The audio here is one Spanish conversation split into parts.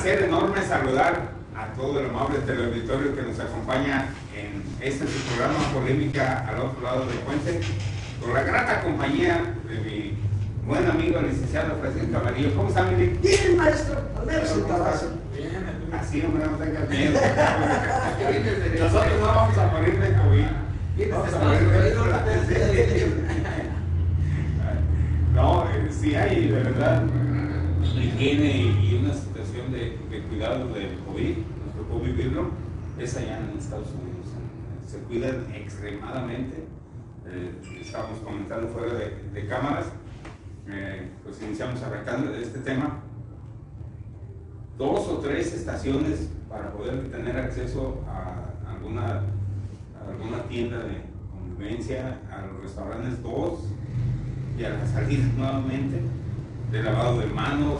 placer enorme saludar a todo el amable teleauditorio que nos acompaña en este su programa Polémica al otro lado del puente, con la grata compañía de mi buen amigo el licenciado Francisco Camarillo. ¿Cómo está, Mili? Bien, maestro, al menos el tabazo. Bien, así hombre, no tengas miedo. Nosotros no vamos a morir de COVID. Vamos a morir de COVID. No, sí hay de verdad higiene y una situación de cuidado del COVID. Nos tocó vivirlo. Es allá en Estados Unidos. Se cuidan extremadamente. Estábamos comentando fuera de cámaras. Pues iniciamos arrancando de este tema. 2 o 3 estaciones para poder tener acceso a alguna tienda de convivencia, a los restaurantes 2 y a las salidas nuevamente, de lavado de manos,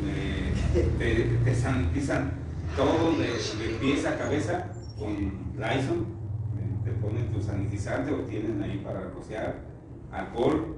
te sanitizan todo de pies a cabeza con Lysol, te ponen tu sanitizante o tienen ahí para rociar, alcohol,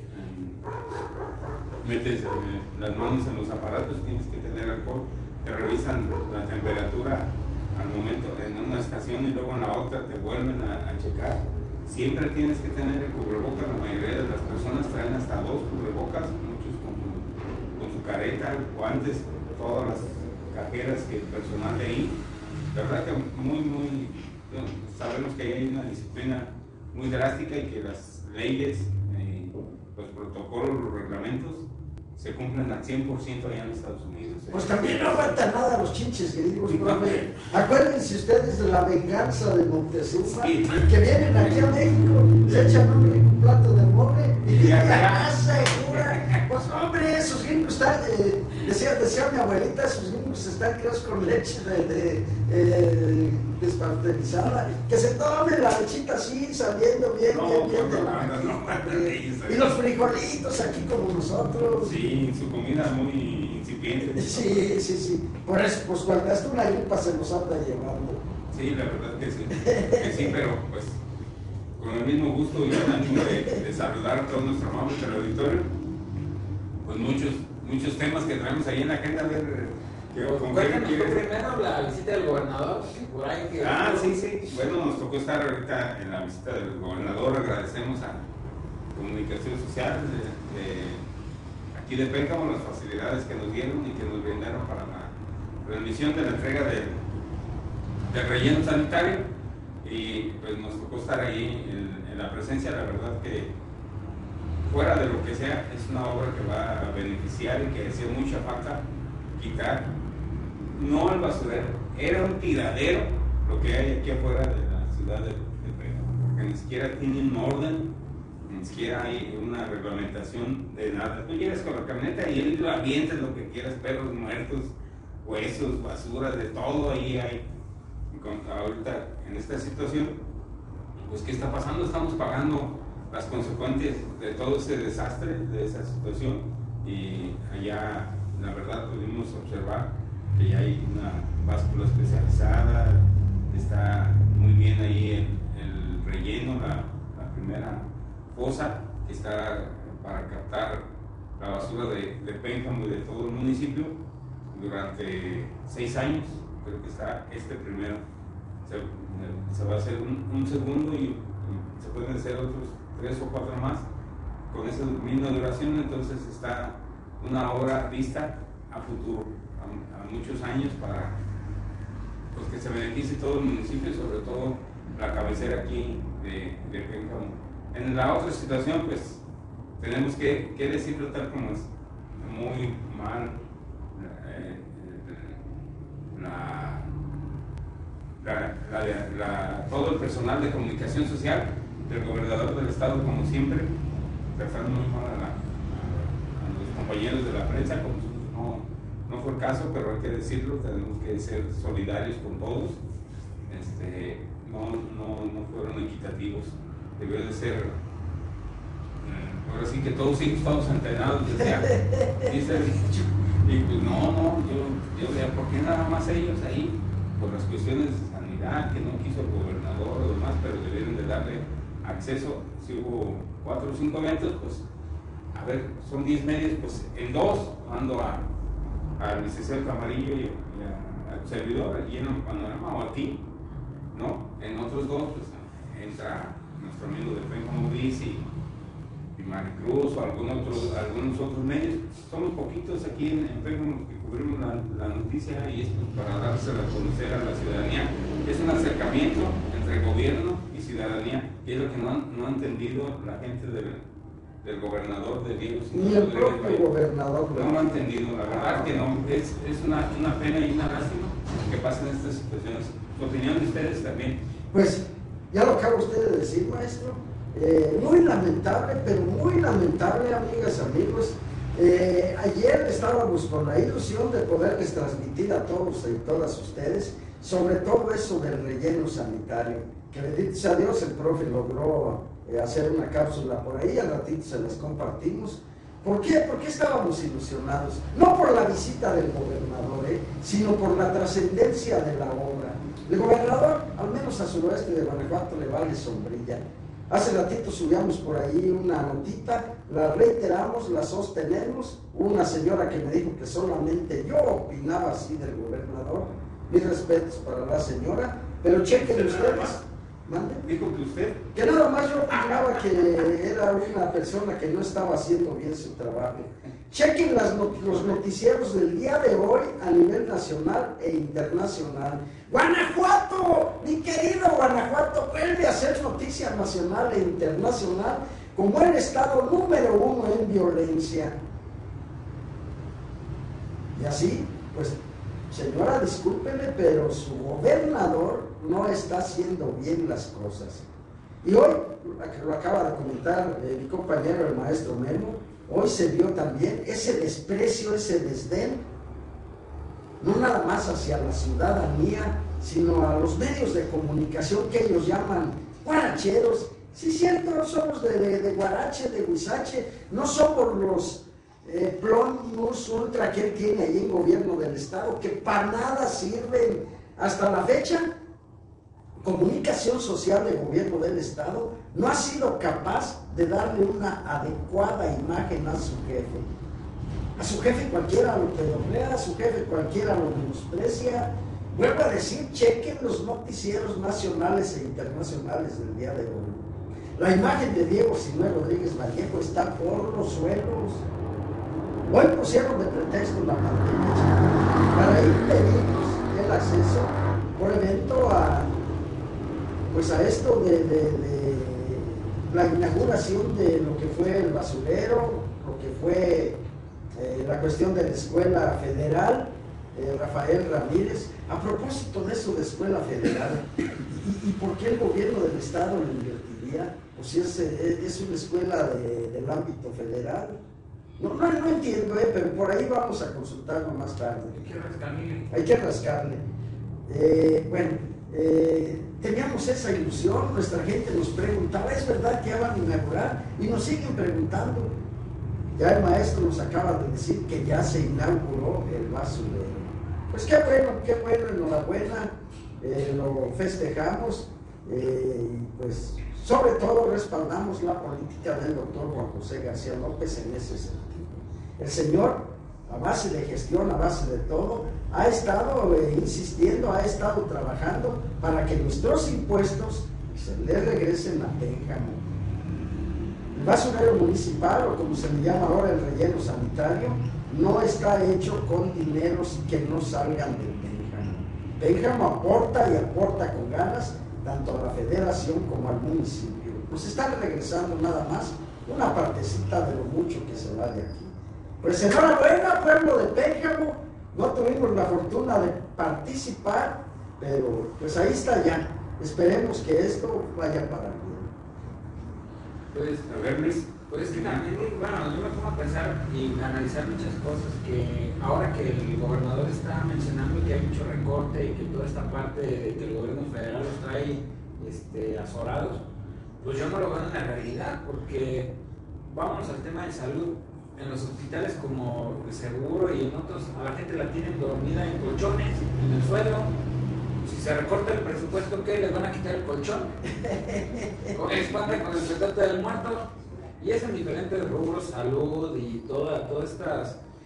metes las manos en los aparatos, tienes que tener alcohol, te revisan la temperatura al momento en una estación y luego en la otra te vuelven a checar. Siempre tienes que tener el cubrebocas. La mayoría de las personas traen hasta 2 cubrebocas, muchos con su careta, guantes, todas las cajeras que el personal de ahí. La verdad que sabemos que hay una disciplina muy drástica y que las leyes, los protocolos, los reglamentos se cumplen al 100% allá en Estados Unidos. Pues también no falta nada los chinches, queridos profe. Acuérdense ustedes de la venganza de Montezuma, sí, que vienen aquí a México, se echan un plato de mole y segura. Pues hombre, esos gringos están, decía mi abuelita, esos gringos están creados con leche despasteurizada, que se tomen la lechita así, saliendo bien de la máquina. Y los frijolitos aquí como nosotros. Sí, su comida muy incipiente. Sí. Por eso, pues cuando hasta una gripa se nos anda llevando. Sí, la verdad que sí, pero pues con el mismo gusto y el ánimo de saludar a todo nuestro amable teleauditorio, pues muchos temas que traemos ahí en la agenda. A ver, cuéntanos primero la visita del gobernador, por ahí que... Sí. Bueno, nos tocó estar ahorita en la visita del gobernador. Agradecemos a Comunicación Social de aquí de Pénjamo las facilidades que nos dieron y que nos brindaron para la transmisión de la entrega del relleno sanitario, y pues nos tocó estar ahí en la presencia. La verdad que fuera de lo que sea, es una obra que va a beneficiar y que hacía mucha falta quitar, no el basurero, era un tiradero lo que hay aquí afuera de la ciudad de Pénjamo, porque ni siquiera tiene un orden, ni siquiera hay una reglamentación de nada. Tú llegas con la camioneta y él lo avientas lo que quieras, perros muertos, huesos, basura, de todo ahí hay. Ahorita en esta situación, pues ¿qué está pasando? Estamos pagando las consecuencias de todo ese desastre, de esa situación, y allá la verdad pudimos observar que ya hay una báscula especializada, está muy bien ahí el relleno, la primera fosa que está para captar la basura de Pénjamo y de todo el municipio durante 6 años. Creo que está este primero. Se va a hacer un segundo y se pueden hacer otros 3 o 4 más con esa misma duración. Entonces está una obra vista a futuro, a muchos años, para pues, que se beneficie todo el municipio y sobre todo la cabecera aquí de Pénjamo. En la otra situación, pues tenemos que decirlo tal como es, muy mal todo el personal de comunicación social del gobernador del estado, como siempre, tratando muy mal a los compañeros de la prensa, como no fue el caso, pero hay que decirlo, tenemos que ser solidarios con todos. No fueron equitativos, debió de ser, ahora sí que todos hijos estamos entrenados, dice el dicho, y pues yo vea, ¿por qué nada más ellos ahí? Por las cuestiones de sanidad que no quiso el gobernador o demás, pero debieron de darle acceso. Si hubo 4 o 5 eventos, pues a ver, son 10 medios, pues en 2 mando a al licenciado Camarillo y al servidor allí en el panorama, o a ti, ¿no? En otros dos, pues entra nuestro amigo de Pénjamo Bici y Maricruz o algunos otros medios. Somos poquitos aquí en Pénjamo que cubrimos la noticia, y esto para dársela a conocer a la ciudadanía. Es un acercamiento entre gobierno y ciudadanía, y es lo que no ha entendido la gente del gobernador de Diego. Ni el propio gobernador. No lo ha entendido, la verdad que no. Es una pena y una lástima que pasen estas situaciones. ¿Su opinión de ustedes también? Pues ya lo acaba usted de decir, maestro. Muy lamentable, pero muy lamentable, amigas, amigos. Ayer estábamos con la ilusión de poderles transmitir a todos y todas ustedes sobre todo eso del relleno sanitario, que bendito sea Dios, el profe logró hacer una cápsula por ahí, al ratito se las compartimos. ¿Por qué? Porque estábamos ilusionados, no por la visita del gobernador, sino por la trascendencia de la obra. El gobernador, al menos a suroeste de Guanajuato, le vale sombrilla. Hace ratito subíamos por ahí una notita, la reiteramos, la sostenemos. Una señora que me dijo que solamente yo opinaba así del gobernador. Mis respetos para la señora, pero chequen ustedes. ¿Mande? Dijo que usted. Que nada más yo opinaba que era una persona que no estaba haciendo bien su trabajo. Chequen los noticieros del día de hoy a nivel nacional e internacional. Guanajuato, mi querido Guanajuato, vuelve a ser noticia nacional e internacional como el estado número 1 en violencia. Y así, pues, señora, discúlpeme, pero su gobernador no está haciendo bien las cosas. Y hoy, lo acaba de comentar mi compañero, el maestro Memo, hoy se vio también ese desprecio, ese desdén, no nada más hacia la ciudadanía, sino a los medios de comunicación que ellos llaman guaracheros. Sí, cierto, somos de Guarache, de Huizache, no somos los Plonus Ultra que él tiene ahí en gobierno del estado, que para nada sirven hasta la fecha. Comunicación social del gobierno del estado no ha sido capaz de darle una adecuada imagen a su jefe. A su jefe cualquiera lo pedorrea, a su jefe cualquiera lo menosprecia. Vuelvo a decir, chequen los noticieros nacionales e internacionales del día de hoy. La imagen de Diego Sinué Rodríguez Vallejo está por los suelos. Hoy pusieron de pretexto la pandemia para impedirnos el acceso por evento a esto de la inauguración de lo que fue el basurero, lo que fue la cuestión de la Escuela Federal, Rafael Ramírez. A propósito de eso de Escuela Federal, ¿y por qué el gobierno del estado lo invertiría? Pues si es una escuela del ámbito federal. No entiendo, pero por ahí vamos a consultarlo más tarde. Hay que rascarle. Teníamos esa ilusión, nuestra gente nos preguntaba, ¿es verdad que ya van a inaugurar? Y nos siguen preguntando. Ya el maestro nos acaba de decir que ya se inauguró el basurero. Pues qué bueno, enhorabuena, lo festejamos, y pues sobre todo respaldamos la política del doctor Juan José García López en ese sentido. El señor, a base de gestión, a base de todo, ha estado insistiendo, ha estado trabajando para que nuestros impuestos se le regresen a Pénjamo. El basurero municipal, o como se le llama ahora el relleno sanitario, no está hecho con dineros que no salgan de Pénjamo. Pénjamo aporta y aporta con ganas tanto a la federación como al municipio. Nos están regresando nada más una partecita de lo mucho que se va de aquí. Pues enhorabuena, pueblo de Pénjamo, no tuvimos la fortuna de participar, pero pues ahí está ya. Esperemos que esto vaya para bien. Pues, a ver, Luis, pues que también, bueno, yo me pongo a pensar y analizar muchas cosas que ahora que el gobernador está mencionando que hay mucho recorte y que toda esta parte de que el gobierno federal los trae azorados, pues yo no lo veo en la realidad, porque vámonos al tema de salud. En los hospitales como el Seguro y en otros, a la gente la tienen dormida en colchones, en el suelo. Si se recorta el presupuesto, ¿qué? ¿Les van a quitar el colchón? Con el espante, con el petate del muerto. Y es en diferentes rubros, salud y todas estas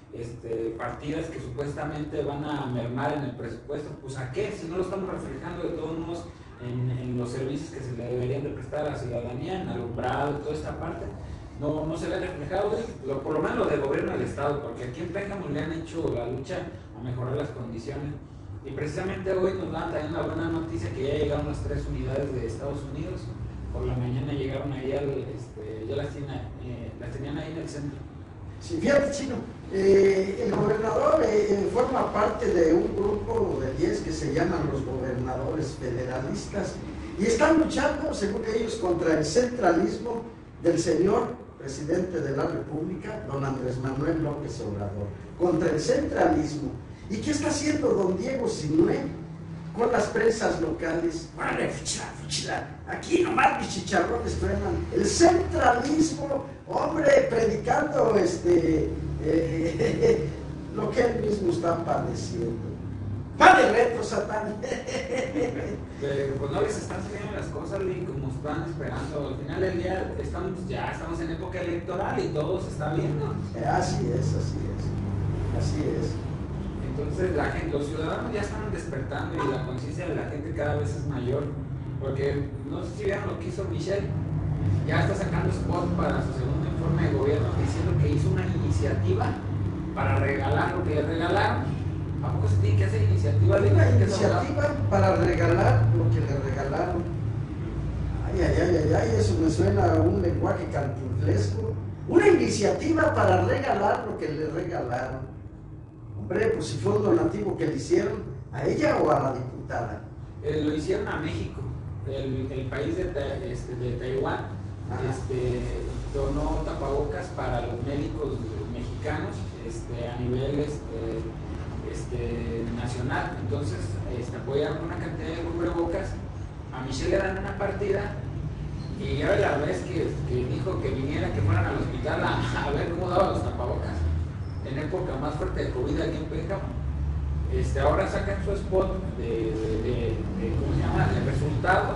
partidas que supuestamente van a mermar en el presupuesto, pues ¿a qué? Si no lo estamos reflejando de todos modos en los servicios que se le deberían de prestar a la ciudadanía, en alumbrado, toda esta parte, no se ve reflejado, por lo menos lo del gobierno del estado, porque aquí en Pénjamo le han hecho la lucha a mejorar las condiciones. Y precisamente hoy nos dan también la buena noticia que ya llegaron las 3 unidades de Estados Unidos. Por la mañana llegaron ahí, ya las tenían ahí en el centro. Sí, fíjate, Chino, el gobernador forma parte de un grupo de 10 que se llaman los gobernadores federalistas y están luchando, según ellos, contra el centralismo del señor presidente de la República, don Andrés Manuel López Obrador, contra el centralismo. ¿Y qué está haciendo don Diego Sinué con las prensas locales? Vale, fuchila, aquí nomás mis chicharrones truenan. El centralismo, hombre, predicando lo que él mismo está padeciendo. ¡Vale, reto, Satán! Pues no les están saliendo las cosas como están esperando. Al final del día estamos en época electoral y todo se está viendo. Así es. Entonces los ciudadanos ya están despertando y la conciencia de la gente cada vez es mayor, porque no sé si vieron lo que hizo Michelle, ya está sacando spot para su segundo informe de gobierno diciendo que hizo una iniciativa para regalar lo que le regalaron. ¿A poco se tiene que hacer iniciativa? Una iniciativa para regalar lo que le regalaron. Ay, eso me suena a un lenguaje cantinflesco. Una iniciativa para regalar lo que le regalaron. Hombre, pues si fue un donativo que le hicieron, ¿a ella o a la diputada? Lo hicieron a México, el país de Taiwán, donó tapabocas para los médicos mexicanos a nivel nacional. Entonces apoyaron una cantidad de cubrebocas, a Michelle le dan una partida y ahora la vez que dijo que viniera, que fueran al hospital a ver cómo daban los tapabocas en época más fuerte de COVID aquí en Pénjamo. Ahora sacan su spot ¿cómo se llama?, de resultados,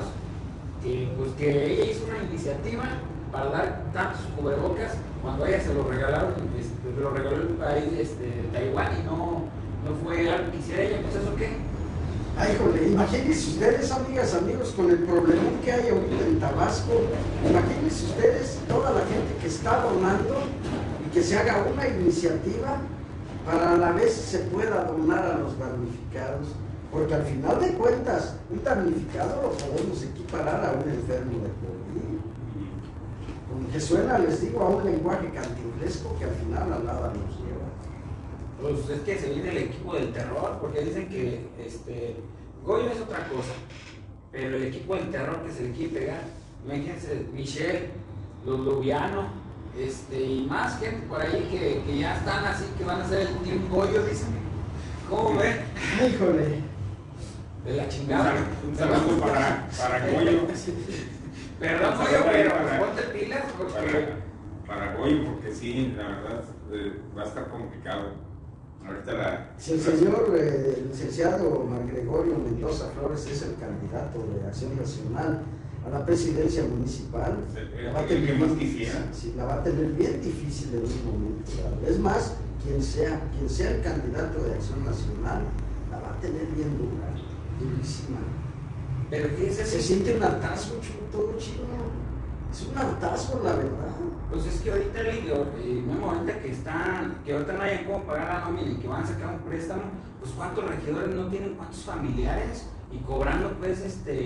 que ella hizo una iniciativa para dar tantos cubrebocas cuando a ella se lo regalaron, lo regaló el país Taiwán y no fue algo que hiciera ella. Pues ¿eso qué? Ay, jole, imagínense ustedes, amigas, amigos, con el problemón que hay ahorita en Tabasco, imagínense ustedes toda la gente que está donando y que se haga una iniciativa para a la vez se pueda donar a los damnificados, porque al final de cuentas, un damnificado lo podemos equiparar a un enfermo de COVID, como que suena, les digo, a un lenguaje cantinflesco que al final a nada nos lleva. Pues es que se viene el equipo del terror, porque dicen que Goyo es otra cosa, pero el equipo del terror que se le quiere pegar, imagínense, Michelle, los Lubiano, y más gente por ahí que ya están así, que van a ser el team Goyo, dicen. ¿Cómo ven? Híjole. De la chingada. Un saludo para Goyo. Perdón, Goyo, pero ponte pilas porque... Para Goyo, porque sí, la verdad va a estar complicado. Ahorita si el señor licenciado Gregorio Mendoza Flores es el candidato de Acción Nacional a la presidencia municipal, la va a tener bien difícil en un momento dado. Es más, quien sea el candidato de Acción Nacional, la va a tener bien dura, durísima. Pero se siente un hartazgo, todo chino. Es un hartazgo, la verdad. Pues es que ahorita me momento que ahorita no hay cómo pagar la nómina y que van a sacar un préstamo, pues cuántos regidores no tienen, cuántos familiares, y cobrando pues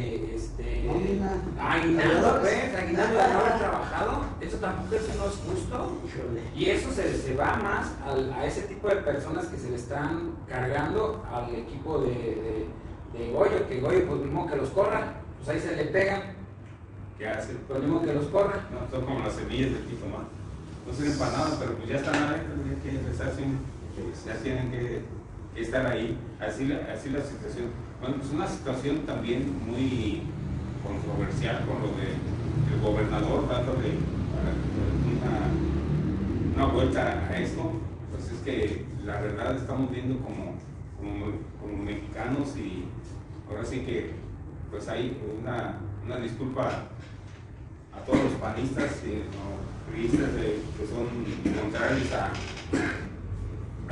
aguinaldo de no haber trabajado, eso tampoco no es justo. Y eso se va más a ese tipo de personas que se le están cargando al equipo de Goyo, que Goyo pues mismo que los corra, pues ahí se le pegan. ¿Qué hace? Pues mismo que los corra. No, son como las semillas del jitomate. No sirven para nada, pero pues ya están adentro, ya tienen que estar ahí. Así la situación. Bueno, pues una situación también muy controversial con lo del gobernador dándole una vuelta a esto. Pues es que la verdad estamos viendo como mexicanos, y ahora sí que pues hay una disculpa a todos los panistas y priistas que son contrarios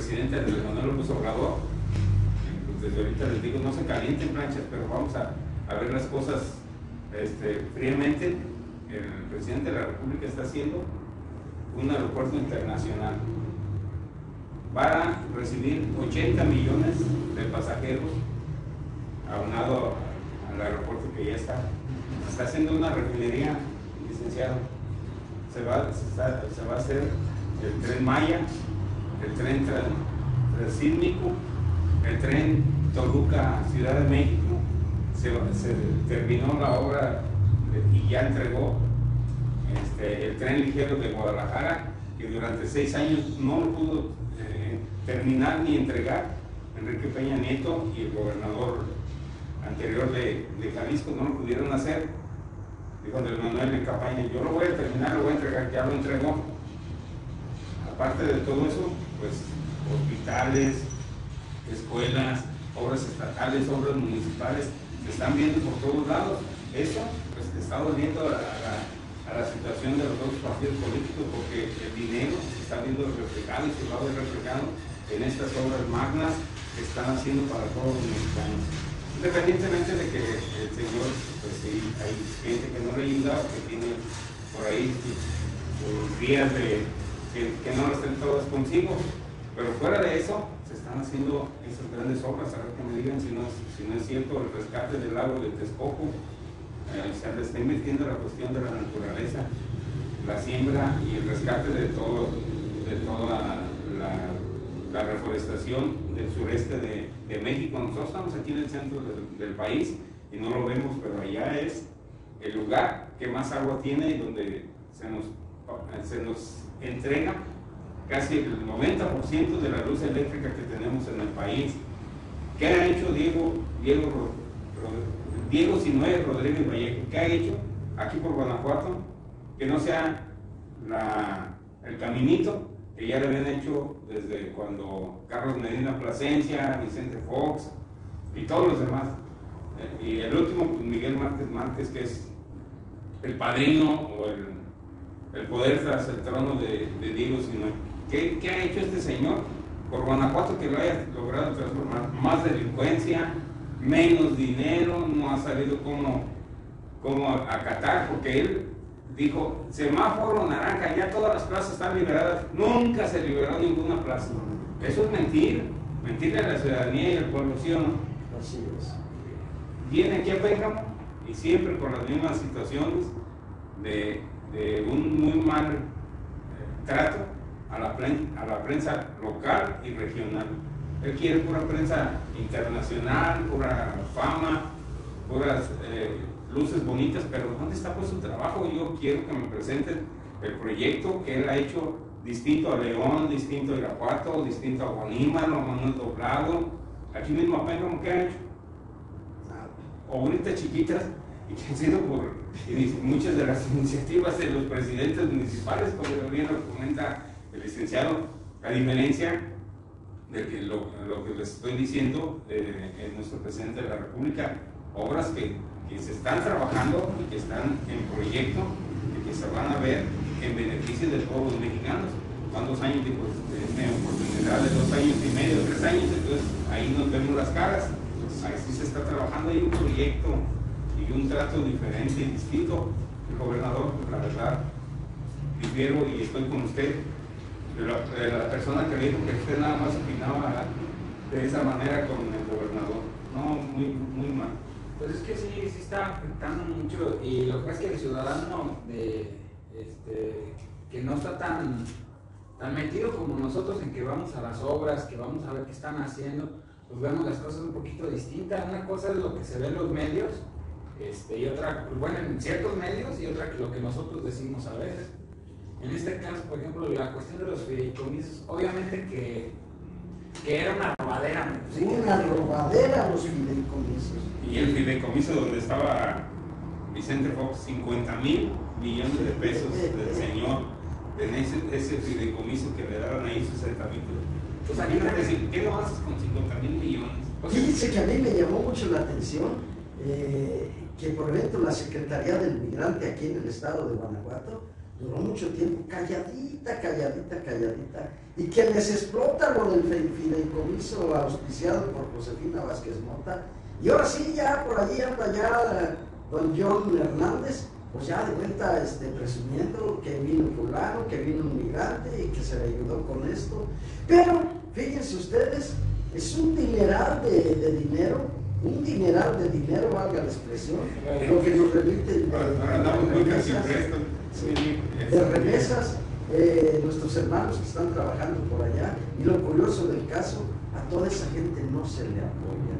presidente Andrés Manuel López Obrador. Pues desde ahorita les digo, no se calienten planchas, pero vamos a ver las cosas fríamente. El presidente de la República está haciendo un aeropuerto internacional para recibir 80 millones de pasajeros, aunado al aeropuerto que ya está. Está haciendo una refinería, licenciado. Se va a hacer el tren Maya, el tren Transísmico, el tren Toluca Ciudad de México. Se terminó la obra y ya entregó el tren ligero de Guadalajara, que durante 6 años no lo pudo terminar ni entregar Enrique Peña Nieto y el gobernador anterior de Jalisco no lo pudieron hacer. Dijo Andrés Manuel en campaña, yo lo voy a terminar, lo voy a entregar, ya lo entregó. Aparte de todo eso, pues hospitales, escuelas, obras estatales, obras municipales, se están viendo por todos lados. Eso pues está doliendo a la situación de los dos partidos políticos, porque el dinero se está viendo reflejado y se va a ver reflejado en estas obras magnas que están haciendo para todos los mexicanos. Independientemente de que el señor, pues sí, hay gente que no le ayuda, que tiene por ahí sus días que no las estén todas consigo, pero fuera de eso, se están haciendo esas grandes obras. A ver que me digan si no es cierto el rescate del lago de Texcoco. Se le está invirtiendo la cuestión de la naturaleza, la siembra y el rescate de toda la reforestación del sureste de México. Nosotros estamos aquí en el centro del país y no lo vemos, pero allá es el lugar que más agua tiene y donde se nos entrega casi el 90% de la luz eléctrica que tenemos en el país. ¿Qué ha hecho Diego Sinue Rodríguez Vallejo? ¿Qué ha hecho aquí por Guanajuato? Que no sea el caminito que ya le habían hecho desde cuando Carlos Medina Plasencia, Vicente Fox y todos los demás. Y el último, pues Miguel Márquez, que es el padrino o el poder tras el trono de Diego Sinue. ¿Qué ha hecho este señor por Guanajuato que lo haya logrado transformar? Más delincuencia, menos dinero, no ha sabido cómo acatar, porque él dijo, semáforo naranja, ya todas las plazas están liberadas. Nunca se liberó ninguna plaza. Eso es mentirle a la ciudadanía y al pueblo, ¿sí o no? Así es. Viene aquí a Pénjamo y siempre con las mismas situaciones de un muy mal trato a la prensa local y regional. Él quiere pura prensa internacional, pura fama, puras luces bonitas, pero ¿dónde está pues su trabajo? Yo quiero que me presenten el proyecto que él ha hecho distinto a León, distinto a Irapuato, distinto a Guanímaro, a Manuel Doblado, aquí mismo a Pénjamo. ¿Qué ha hecho? Obritas chiquitas y que han sido muchas de las iniciativas de los presidentes municipales, como bien lo comenta el licenciado, a diferencia de que lo que les estoy diciendo en nuestro presidente de la República, obras que se están trabajando y que están en proyecto y que se van a ver en beneficio de todos los mexicanos. ¿Cuántos años? Digo, tiene oportunidad de 2 años y medio, 3 años, entonces ahí nos vemos las caras. Ahí sí se está trabajando, hay un proyecto y un trato diferente y distinto. El gobernador, pues la verdad, difiero y estoy con usted, de la persona que dijo que usted nada más opinaba de esa manera con el gobernador. No, muy mal. Pues es que sí está afectando mucho, y lo que pasa es que el ciudadano que no está tan metido como nosotros en que vamos a las obras, que vamos a ver qué están haciendo, pues vemos las cosas un poquito distintas. Una cosa es lo que se ve en los medios, y otra, pues bueno, en ciertos medios, y otra lo que nosotros decimos a veces. En este caso, por ejemplo, la cuestión de los fideicomisos, obviamente que era una robadera. Sí, una robadera los fideicomisos. Y el fideicomiso donde estaba Vicente Fox, 50,000 millones de pesos del señor, en ese fideicomiso que le daban ahí 60,000. Pues aquí no decir, ¿qué no haces con 50,000 millones? Fíjense que a mí me llamó mucho la atención que, por ejemplo, la Secretaría del Migrante aquí en el estado de Guanajuato duró mucho tiempo calladita, y que les explota lo del fideicomiso auspiciado por Josefina Vázquez Mota, y ahora sí, ya por allí anda ya don John Hernández, pues ya de vuelta presumiendo que vino fulano, que vino un migrante y que se le ayudó con esto. Pero fíjense ustedes, es un dineral de dinero, valga la expresión, lo que nos remite de remesas, nuestros hermanos que están trabajando por allá, y lo curioso del caso, a toda esa gente no se le apoya.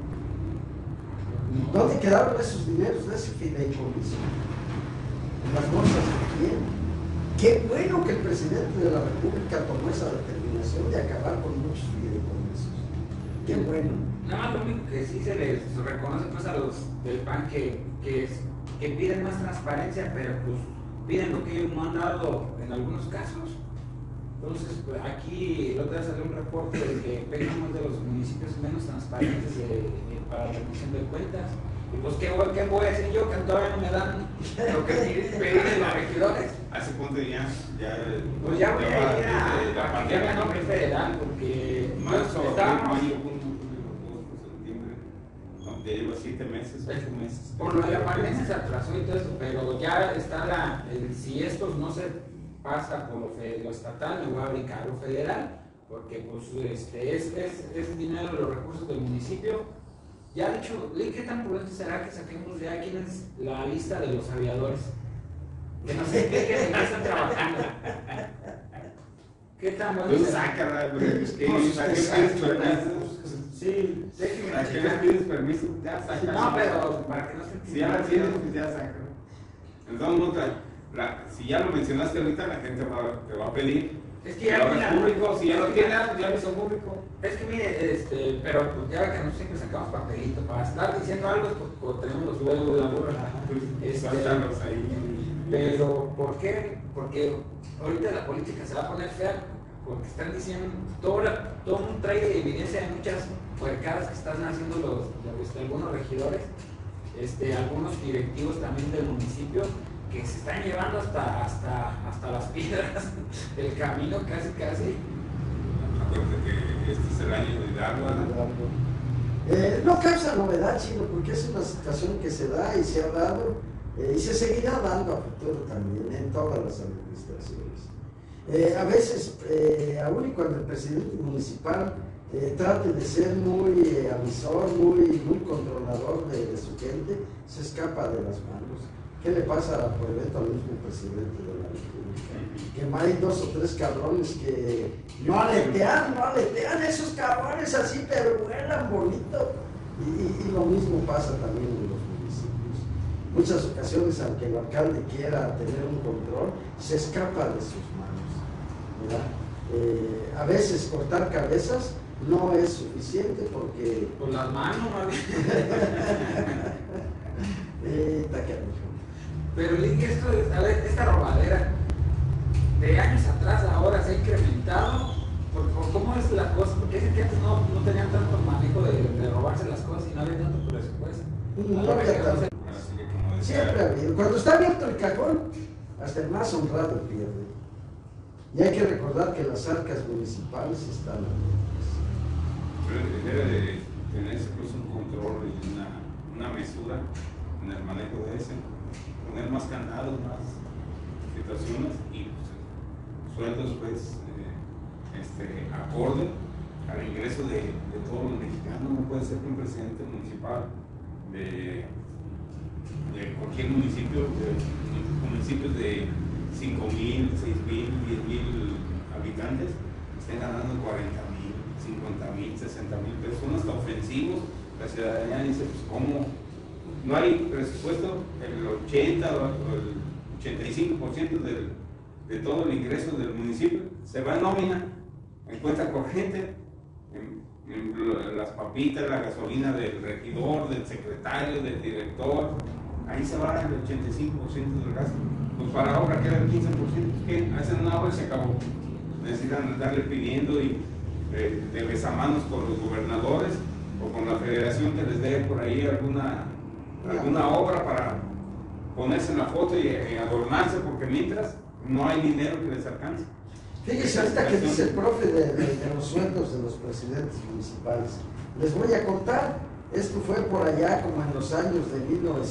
¿Dónde quedaron esos dineros de ese fideicomiso? En las bolsas de quién. Qué bueno que el presidente de la República tomó esa determinación de acabar con muchos fideicomisos. Qué bueno. Nada más lo único que sí se les reconoce pues a los del PAN que piden más transparencia, pero pues piden lo que ellos no han dado en algunos casos. Entonces, pues, aquí el otro día salió un reporte de que Pénjamo es de los municipios menos transparentes para la rendición de cuentas. Y pues, ¿qué voy a decir yo que todavía no me dan lo que piden los regidores? Hace punto pues ya voy a ir a que haga nombre federal, porque marzo, estábamos... Ya lleva 7 meses, 8 meses. Por lo de la pandemia se atrasó y todo eso, pero ya está si estos no se pasa por lo estatal, me voy a brincar lo federal, porque pues es dinero de los recursos del municipio. Ya de hecho, ¿qué tan prudente será que saquemos ya quién es la lista de los aviadores? Que no sé qué están trabajando. ¿Qué tan bueno Tú será? sácala, güey. Sí, ¿A qué les pides permiso? Ya sácala. No, pero para que no se... Si ya la tienes, pues ya sácala. Entonces, si ya lo mencionaste ahorita, la gente te va a pedir. Es que ya lo hagas público. Si ya lo tienes, ya pues ya lo hizo público. Es que mire, pero pues ya que nosotros siempre sacamos papelito para estar diciendo algo, pues tenemos los huevos de la burra. Suéltalos ahí. Pero, ¿por qué? Porque ahorita la política se va a poner fea, porque están diciendo, todo el mundo trae evidencia de muchas puercadas que están haciendo algunos regidores, algunos directivos también del municipio, que se están llevando hasta las piedras del camino casi. Acuérdate que este es el año de Hidalgo, ¿no? No causa novedad, Chino, porque es una situación que se da y se ha dado y se seguirá dando a futuro también en todas las administraciones. A veces, aun y cuando el presidente municipal trate de ser muy avisor, muy controlador de su gente, se escapa de las manos. ¿Qué le pasa por evento al mismo presidente de la República? Que hay 2 o 3 cabrones que no aletean esos cabrones así, pero vuelan bonito. Y lo mismo pasa también en los municipios. Muchas ocasiones, aunque el alcalde quiera tener un control, se escapa de sus manos, ¿verdad? A veces cortar cabezas no es suficiente porque... Con las manos, ¿no? Pero esta robadera de años atrás ahora se ha incrementado. ¿Cómo es la cosa? Porque dicen que antes no tenían tanto manejo de robarse las cosas y no había tanto presupuesto. No había tanto. Siempre ha habido. Cuando está abierto el cajón, hasta el más honrado pierde. Y hay que recordar que las arcas municipales están abiertas. Pero debe de tenerse pues un control y una mesura en el manejo de ese. Poner más candados, más situaciones y pues, sueldos pues acorde al ingreso de todos los mexicanos. No puede ser que un presidente municipal de cualquier municipio, municipios de 5,000, 6,000, 10,000 habitantes estén ganando 40,000, 50,000, 60,000 pesos. Son hasta ofensivos. La ciudadanía dice, pues cómo no hay presupuesto, el 80 o el 85% de todo el ingreso del municipio se va en nómina, en cuenta corriente, en las papitas, la gasolina del regidor, del secretario, del director. Ahí se va el 85% del gasto. Pues para obra queda el 15%. ¿Qué? Hacen una obra y se acabó. Necesitan estarle pidiendo y de besamanos con los gobernadores o con la federación que les dé por ahí alguna obra para ponerse en la foto y adornarse, porque mientras no hay dinero que les alcance. Fíjese ahorita que dice el profe de los sueldos de los presidentes municipales. Les voy a contar, esto fue por allá como en los años de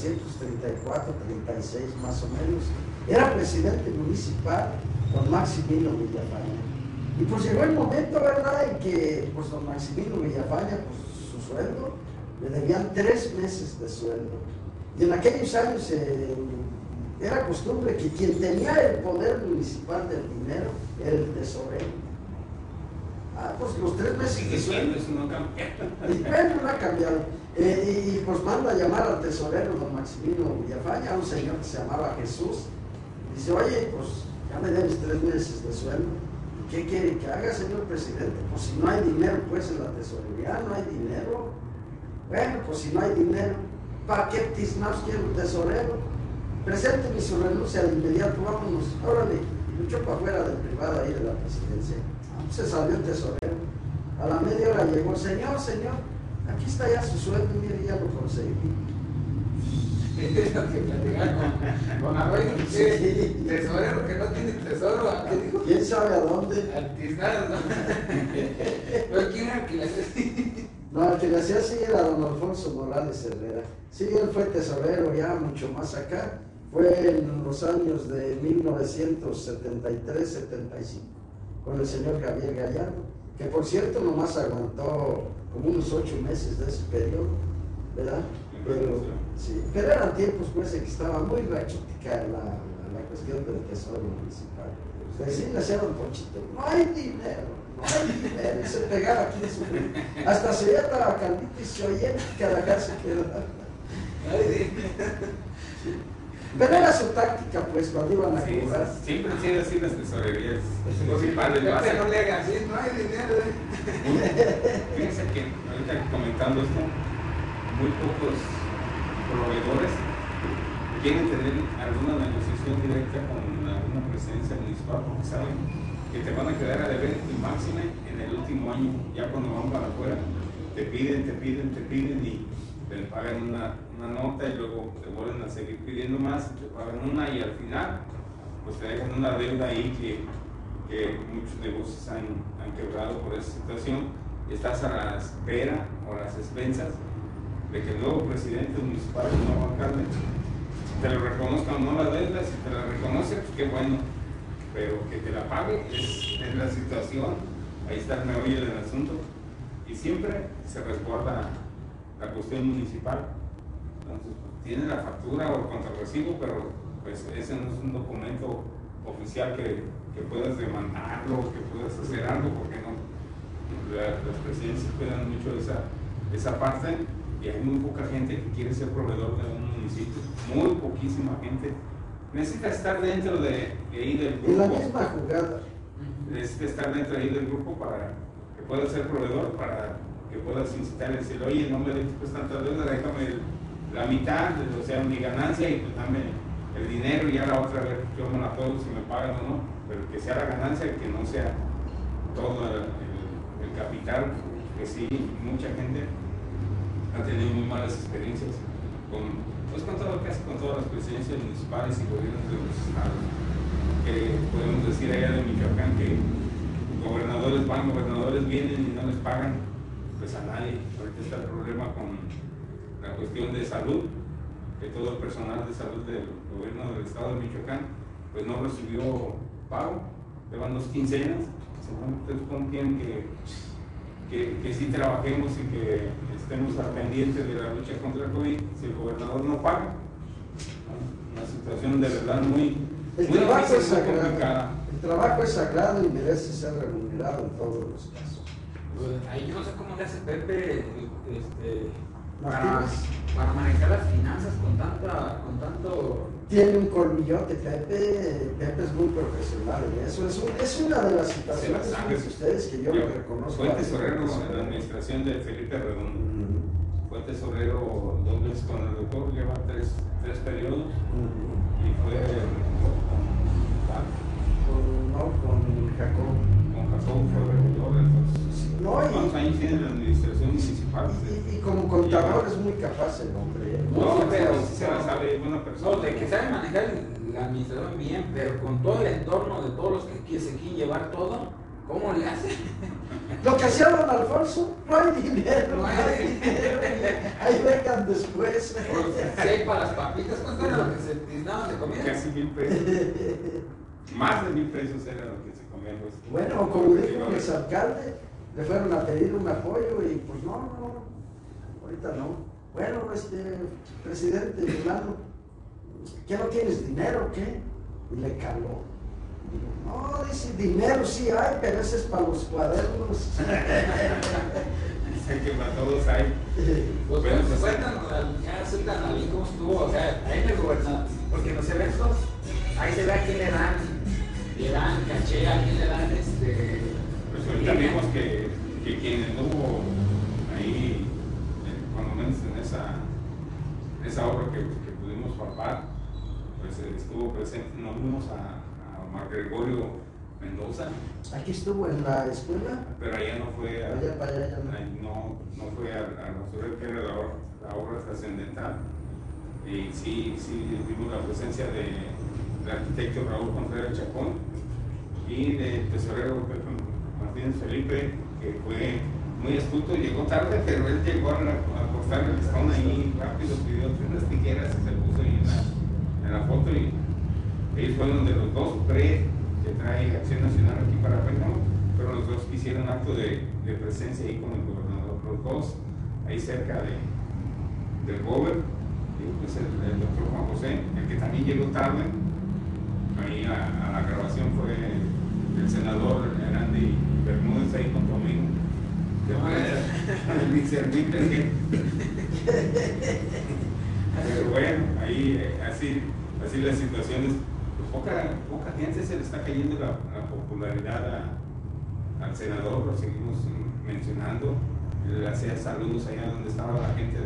1934-36 más o menos. Era presidente municipal don Maximino Villafaña. Y pues llegó el momento, ¿verdad?, en que pues don Maximino Villafaña, pues su sueldo, le debían 3 meses de sueldo. Y en aquellos años era costumbre que quien tenía el poder municipal del dinero era el tesorero. Pues los 3 meses de sueldo. Eso no cambia. Y bueno, no ha cambiado. Y pues manda a llamar al tesorero don Maximino Villafaña, a un señor que se llamaba Jesús. Dice, oye, pues ya me debes 3 meses de sueldo. ¿Qué quiere que haga, señor presidente? Pues si no hay dinero, pues en la tesorería no hay dinero. Bueno, pues si no hay dinero, ¿para qué tiznaos quiere un tesorero? Presénteme su renuncia de inmediato, vámonos. Órale, luchó para afuera del privado ahí de la presidencia. Se salió el tesorero. A la media hora llegó, señor, aquí está ya su sueldo, mire, ya lo conseguí. Es lo que platicaban con Arroyo, sí. Tesorero que no tiene tesoro, ¿qué dijo? ¿Quién sabe a dónde? Al tiznado, ¿no? Pero ¿quién era el que le hacía así? No, el que le hacía así era don Alfonso Morales Herrera. Sí, él fue tesorero ya mucho más acá. Fue en los años de 1973-75 con el señor Javier Gallardo, que por cierto nomás aguantó como unos 8 meses de ese periodo, ¿verdad? Pero eran tiempos pues en que estaba muy raquítica la cuestión del tesoro municipal. Decirle a don Ponchito, no hay dinero, y se pegaba aquí de su frente. Hasta se veía la caldita y se oía que a la casa quedaba. Pero era su táctica, pues, cuando iban a cobrar. Siempre han sido así las tesorerías municipales. No le hagan así, no hay dinero. Fíjense que, ahorita comentando esto, muy pocos proveedores quieren tener alguna negociación directa con alguna presidencia municipal porque saben que te van a quedar a deber y máxime en el último año. Ya cuando van para afuera, te piden y te pagan una nota y luego te vuelven a seguir pidiendo más, te pagan una y al final pues te dejan una deuda ahí que muchos negocios han quebrado por esa situación. Estás a la espera o a las expensas de que el nuevo presidente municipal, el nuevo alcalde, te lo reconozca o no la deuda. Si te la reconoce, pues qué bueno, pero que te la pague es la situación. Ahí está el meollo del asunto y siempre se resguarda la cuestión municipal. Entonces, tiene la factura o el contrarrecibo, pero pues ese no es un documento oficial que puedas demandarlo, que puedas hacer algo, porque no. Las presidencias cuidan mucho de esa parte y hay muy poca gente que quiere ser proveedor de un municipio, muy poquísima gente. Necesita estar dentro de ahí del grupo. En la misma jugada. Necesita estar dentro de ahí del grupo para que puedas ser proveedor, para que puedas incitar y decir, oye, no me des pues tanta deuda, déjame la mitad, o sea, mi ganancia y pues dame el dinero y ya la otra vez yo me la puedo si me pagan o no, pero que sea la ganancia, que no sea todo el capital, que sí, mucha gente ha tenido muy malas experiencias con todo, casi con todas las presidencias municipales y gobiernos de los estados. Podemos decir allá de Michoacán que gobernadores van, gobernadores vienen y no les pagan pues a nadie. Ahorita está el problema con la cuestión de salud, que todo el personal de salud del gobierno del estado de Michoacán pues no recibió pago, llevan 2 quincenas. Entonces, ¿cómo quieren que sí trabajemos y que estemos al pendiente de la lucha contra el COVID si el gobernador no paga? Una situación de verdad muy trabajo es sagrado. complicada. El trabajo es sagrado y merece ser remunerado en todos los casos. Pues, ahí yo no sé cómo le hace Pepe Martínez. para manejar las finanzas con tanto. Tiene un colmillote, Pepe es muy profesional en eso. Es una de las situaciones de ustedes que yo le reconozco. Fue tesorero en la administración de Felipe Redondo. Fue tesorero 2 veces con el doctor, lleva 3 periodos. Y fue con Jacob. Con Jacob fue regidor, entonces. ¿Cuántos años tiene la administración municipal? Y como contador es muy capaz el hombre. No, pero sí se la sabe, es buena persona. No, de que sabe manejar la administración bien, pero con todo el entorno de todos los que se quieren llevar todo, ¿cómo le hacen? Lo que hacía don Alfonso, no hay dinero, no hay dinero, ahí vengan después. Si hay para las papitas, ¿cuánto era lo que se tiznaban de comida? Casi 1,000 pesos. Más de 1,000 pesos era lo que se comía. Pues. Bueno, como dijo el exalcalde, le fueron a pedir un apoyo y pues no, ahorita no. Bueno, presidente Milano, ¿qué no tienes dinero o qué? Y le caló. No, dice, dinero sí hay, pero ese es para los cuadernos. Dice que para todos hay. Pues bueno, se cuentan, ya sueltan a mí cómo estuvo, o sea, ahí en el gobernador, porque en los eventos, ahí se ve a quién le dan caché, a quién le dan Pues ahorita vimos que quienes no hubo ahí, cuando menos en esa obra que pudimos palpar, pues estuvo presente, no vimos a Omar Gregorio Mendoza. Aquí estuvo en la escuela. Pero allá no fue allá no fue a mostrar que era la obra trascendental. Y sí vimos la presencia del arquitecto Raúl Contreras Chacón y del tesorero Martínez Felipe, que fue muy astuto, llegó tarde, pero él llegó a cortar el listón ahí rápido, pidió unas tijeras y se puso ahí en la foto, y ellos fueron de los dos que trae Acción Nacional aquí para Pénjamo, pero los dos hicieron acto de presencia ahí con el gobernador, los dos ahí cerca del gober, pues el doctor Juan José, el que también llegó tarde ahí a la grabación fue el senador Hernández Bermúdez ahí con Tomino, que fue el inservible. Pero bueno, ahí así las situaciones. Poca gente se le está cayendo la popularidad al senador, lo seguimos mencionando. Le hacía saludos allá donde estaba la gente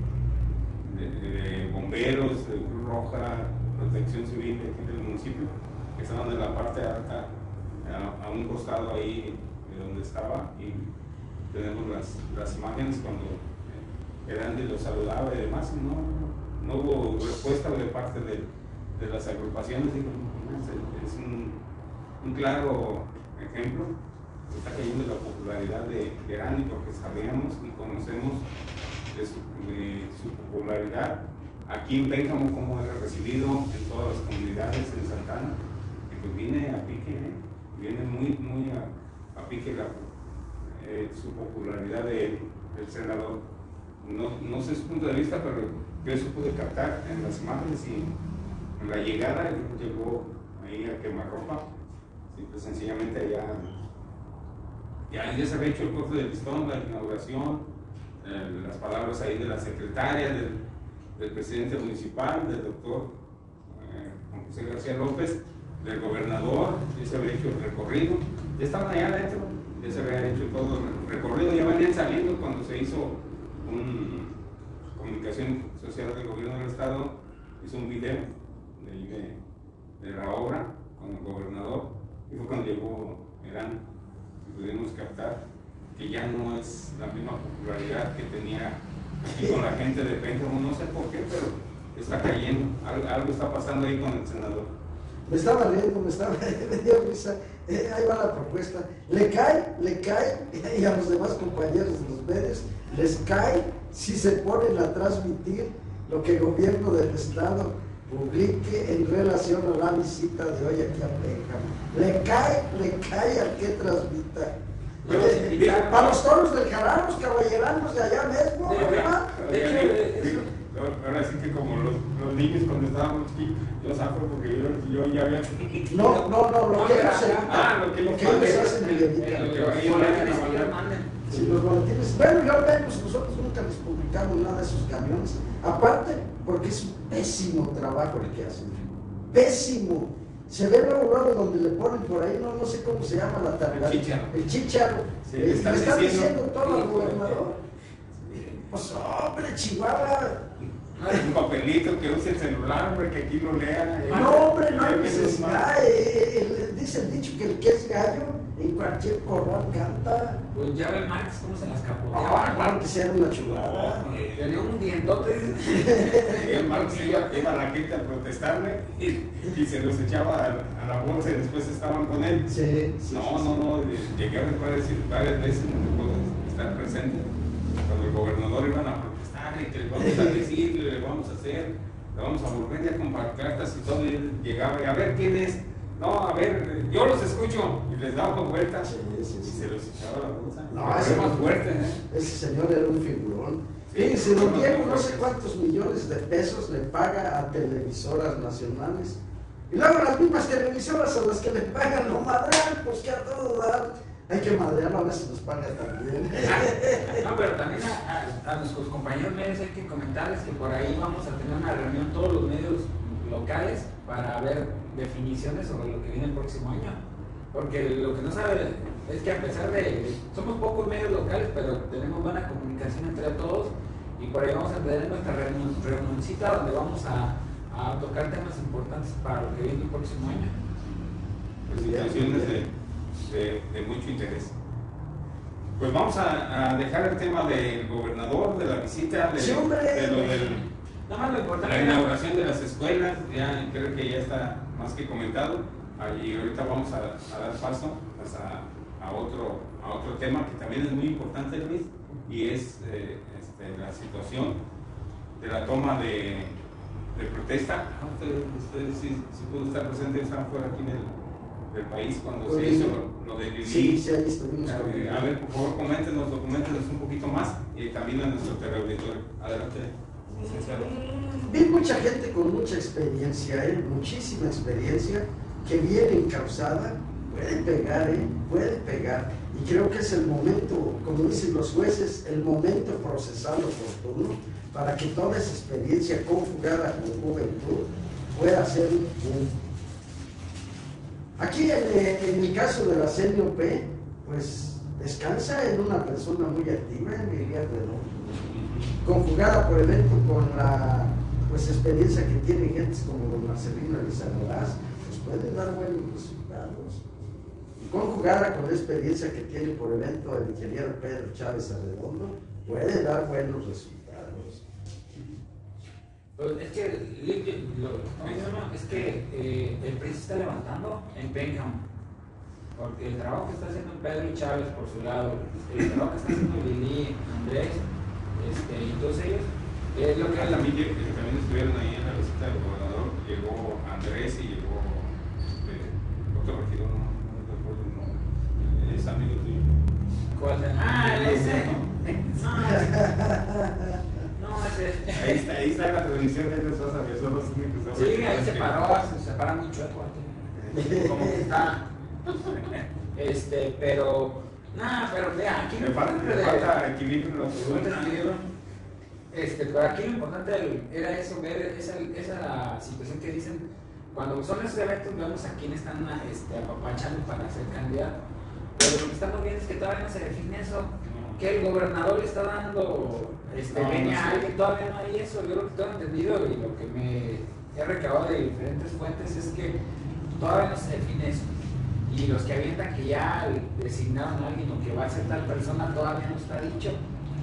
de bomberos, de Cruz Roja, Protección Civil de aquí del municipio, que estaban en la parte alta, a un costado ahí de donde estaba, y tenemos las imágenes cuando Grande lo saludaba y demás, y no hubo respuesta de parte de las agrupaciones. Digo, es un claro ejemplo. Está cayendo la popularidad de Grande, porque sabíamos y conocemos de su popularidad aquí en Pénjamo, cómo era recibido en todas las comunidades en Santana, y pues viene a pique, viene muy a pique su popularidad del senador. No sé su punto de vista, pero yo eso pude captar en las imágenes, y en la llegada llegó ahí a quemarropa, simple sencillamente ya se había hecho el corte del listón, la inauguración, las palabras ahí de la secretaria, del presidente municipal, del doctor Juan José García López, del gobernador, ya se había hecho el recorrido, ya estaban allá adentro, ya se había hecho todo el recorrido, ya venían saliendo cuando se hizo comunicación social del gobierno del estado, hizo un video de la obra con el gobernador, y fue cuando llegó Herán, y pudimos captar que ya no es la misma popularidad que tenía aquí con la gente de Pénjamo, no sé por qué, pero está cayendo, algo está pasando ahí con el senador. Me estaba riendo, me dio risa. Ahí va la propuesta. Le cae, y a los demás compañeros de los medios les cae si se ponen a transmitir lo que el gobierno del estado publique en relación a la visita de hoy aquí a Pénjamo. Le cae al que transmita. Para los toros del Jarán, los caballerandos de allá mismo, ¿verdad? Ahora sí que como los niños cuando estábamos aquí, yo zafo porque yo ya había... No, lo que ellos hacen en el si los boletines, bueno, yo al menos nosotros nunca les publicamos nada de esos camiones, aparte porque es un pésimo trabajo el que hacen, pésimo. Se ve luego donde le ponen por ahí, no sé cómo se llama la tabla, el chícharo. Sí, le están diciendo todo al sí, gobernador. Pues hombre, Chihuahua. Un papelito que use el celular, hombre, que aquí lo lea. No, hombre, no hay necesidad. Dice el dicho que el que es gallo en cualquier corral canta. Pues ya ve Marx cómo se las capoteaba. Ah, claro que sea una chulada. Tenía un dientote. El Marx iba a la gente a protestarle y se los echaba a la bolsa y después estaban con él. Sí, No, llegué a varias veces, no puedo estar presente, cuando el gobernador iban a protestar y que le vamos a decir, le vamos a hacer, le vamos a volver ya con pancartas y todo, y él llegaba y a ver quién es. No, a ver, yo los escucho y les daba vueltas y se los echaba a la bolsa. No, ese más fuerte, Ese señor era un figurón. Sí, Fíjense, don Diego no sé cuántos millones de pesos le paga a televisoras nacionales. Y luego las mismas televisoras a las que le pagan lo madrean, pues que a todo dar. Hay que madrear, a ver si nos paga también. No, pero también a nuestros compañeros medios hay que comentarles que por ahí vamos a tener una reunión todos los medios locales para ver definiciones sobre lo que viene el próximo año. Porque lo que no sabe es que a pesar de... Somos pocos medios locales, pero tenemos buena comunicación entre todos y por ahí vamos a tener nuestra reunioncita donde vamos a tocar temas importantes para lo que viene el próximo año. Presentaciones de mucho interés. Pues vamos a dejar el tema del gobernador, de la visita, de lo del... Nada más lo importante. La inauguración de las escuelas, ya creo que ya está más que comentado. Y ahorita vamos a dar paso a otro tema que también es muy importante, Luis, y es la situación de la toma de protesta. Ustedes sí pudo estar presentes, estaban fuera aquí del país cuando se hizo lo de Lili. Sí, ahí estuvimos. A ver, por favor, coméntenos un poquito más y también a nuestro teleauditorio. Adelante. Vi mucha gente con mucha experiencia, muchísima experiencia, que viene encausada, puede pegar, y creo que es el momento, como dicen los jueces, el momento procesal oportuno para que toda esa experiencia conjugada con juventud pueda ser un boom. Aquí en el caso de la CNOP, pues descansa en una persona muy activa, en Miguel Redondo, conjugada por evento con la experiencia que tienen gentes como don Marcelino Lizarraz, pues puede dar buenos resultados. Conjugada con la experiencia que tiene por evento el ingeniero Pedro Chávez Arredondo, puede dar buenos resultados. Pues es que el PRI se está levantando en Pénjamo, porque el trabajo que está haciendo Pedro Chávez por su lado, el trabajo que está haciendo Lili, Andrés, y todos ellos, es lo que también estuvieron ahí en la visita del gobernador. Llegó Andrés y llegó otro regidor, no recuerdo el nombre, es amigo tuyo. ¿Cuál? Ese. No, ahí está la transmisión de esos amigos, son los únicos. Sí, ahí se para muy chueco, como que está. Pero vea, aquí me falta equilibrio en los pero aquí lo importante era eso, ver esa situación que dicen, cuando son esos eventos vemos a quién están apapachando para ser candidato, pero lo que estamos viendo es que todavía no se define eso, que el gobernador le está dando leña a alguien, todavía no hay eso. Yo lo que tengo entendido y lo que me he recabado de diferentes fuentes es que todavía no se define eso. Y los que avientan que ya designaron a alguien o que va a ser tal persona todavía no está dicho.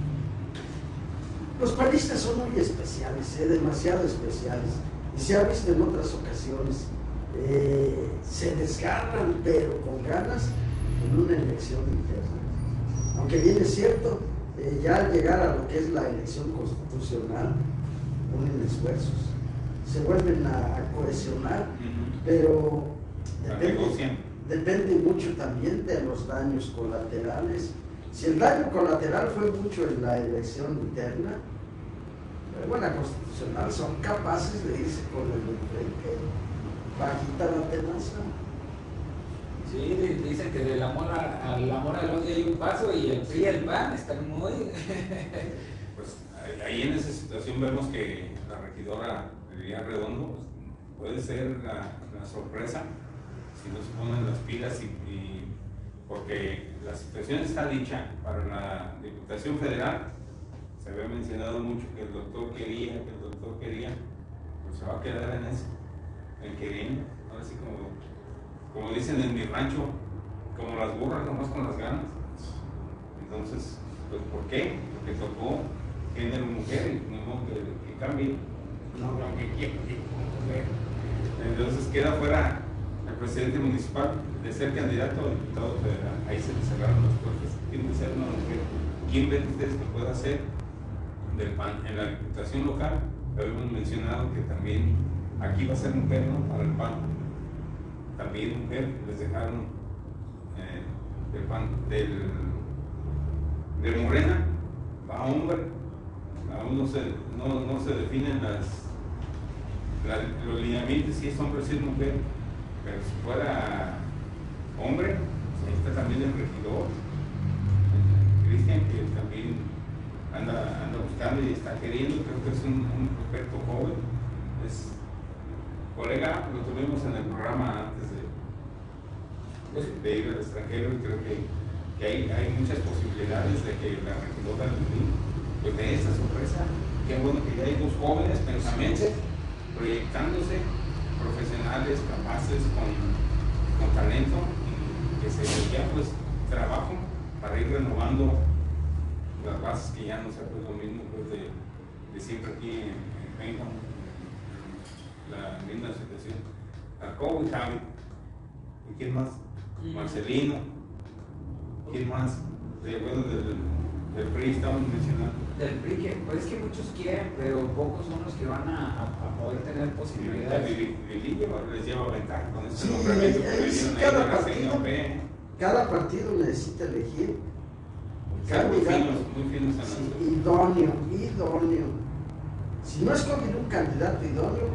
Los panistas son muy especiales, demasiado especiales, y se ha visto en otras ocasiones. Se desgarran, pero con ganas, en una elección interna. Aunque bien es cierto, ya al llegar a lo que es la elección constitucional, unen esfuerzos, se vuelven a cohesionar, pero depende mucho también de los daños colaterales. Si el daño colateral fue mucho en la elección interna, pero la constitucional son capaces de irse con el enfrente, bajita la tenaza. Sí, dicen que del amor al odio hay un paso y el PRI y el PAN están muy... Pues ahí en esa situación vemos que la regidora de Villarredondo puede ser la sorpresa si no se ponen las pilas y porque la situación está dicha para la Diputación Federal. Se había mencionado mucho que el doctor quería, pues se va a quedar en eso, el queriendo, ahora sí como dicen en mi rancho, como las burras, nomás con las ganas. Entonces, pues, ¿por qué? Porque tocó género mujer y no que cambie, no que quiera. Entonces queda fuera el presidente municipal de ser candidato a diputado federal. Ahí se le cerraron las puertas. Tiene que ser una mujer. ¿Quién ven ustedes que pueda ser del PAN? En la diputación local, habíamos mencionado que también aquí va a ser mujer, ¿no? Para el PAN. También mujer, les dejaron del PAN, de Morena, va a hombre. Aún no se definen los lineamientos si es hombre o si es mujer, pero si fuera hombre, pues ahí está también el regidor, Cristian, que también anda buscando y está queriendo. Creo que es un prospecto joven, es colega, lo tuvimos en el programa antes de ir al extranjero, y creo que hay muchas posibilidades de que la regidora pues de esta sorpresa. Qué bueno que ya hay dos jóvenes pensamientos proyectándose, profesionales, capaces, con talento, y que se ya pues trabajo para ir renovando las bases, que ya no sea pues lo mismo pues de siempre aquí en Pénjamo, la misma situación. Jacobo y Javi, ¿y quién más? Marcelino, ¿quién más? Bueno, del PRI estamos mencionando. Del PRI, que pues es que muchos quieren, pero pocos son los que van a poder tener posibilidades. Vilillo les lleva ventaja con este nombramiento que le dieron ahí. Cada partido necesita elegir muy finos a nosotros. Idóneo. Si no escogen un candidato idóneo,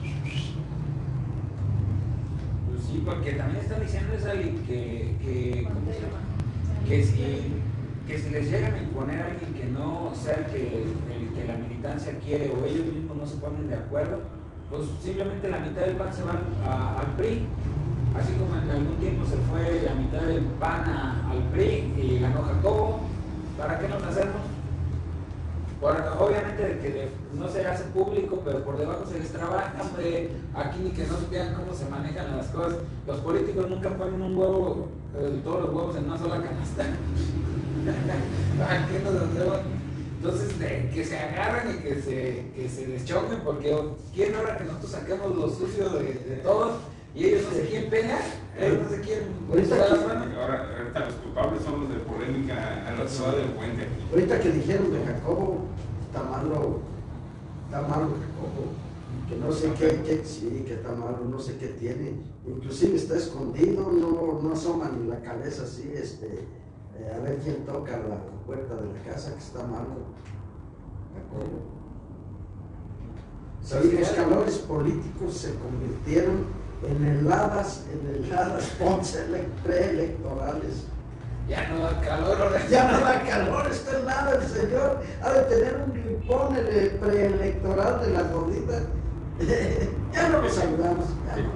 pues sí, porque también está diciendo esa que ¿cómo se llama? Que si les llegan a imponer a alguien que no sea el que la militancia quiere, o ellos mismos no se ponen de acuerdo, pues simplemente la mitad del PAN se va al PRI, así como en algún tiempo se fue la mitad del PAN al PRI y ganó Jacobo. ¿Para qué nos hacemos? Obviamente que no se hace público, pero por debajo se les trabaja, hombre. Aquí ni que no supieran cómo se manejan las cosas. Los políticos nunca ponen un huevo, todos los huevos en una sola canasta. ¿Para qué nos hacemos? Entonces, que se agarren y que se deschoquen, porque quieren ahora que nosotros saquemos lo sucio de todos y ellos no se quieren pegar, ellos no se quieren. Ahorita los culpables son los de polémica a la ciudad del puente. Ahorita que dijeron de Jacobo, está malo Jacobo, que no sé que está malo, no sé qué tiene, inclusive está escondido, no asoma ni la cabeza así, a ver quién toca la puerta de la casa, que está malo Jacobo. Sí, los calores políticos se convirtieron en heladas preelectorales. Ya no da calor, Ya no da calor, está helado el señor. Ha de tener un gripón en el preelectoral de la gordita. Ya no lo saludamos.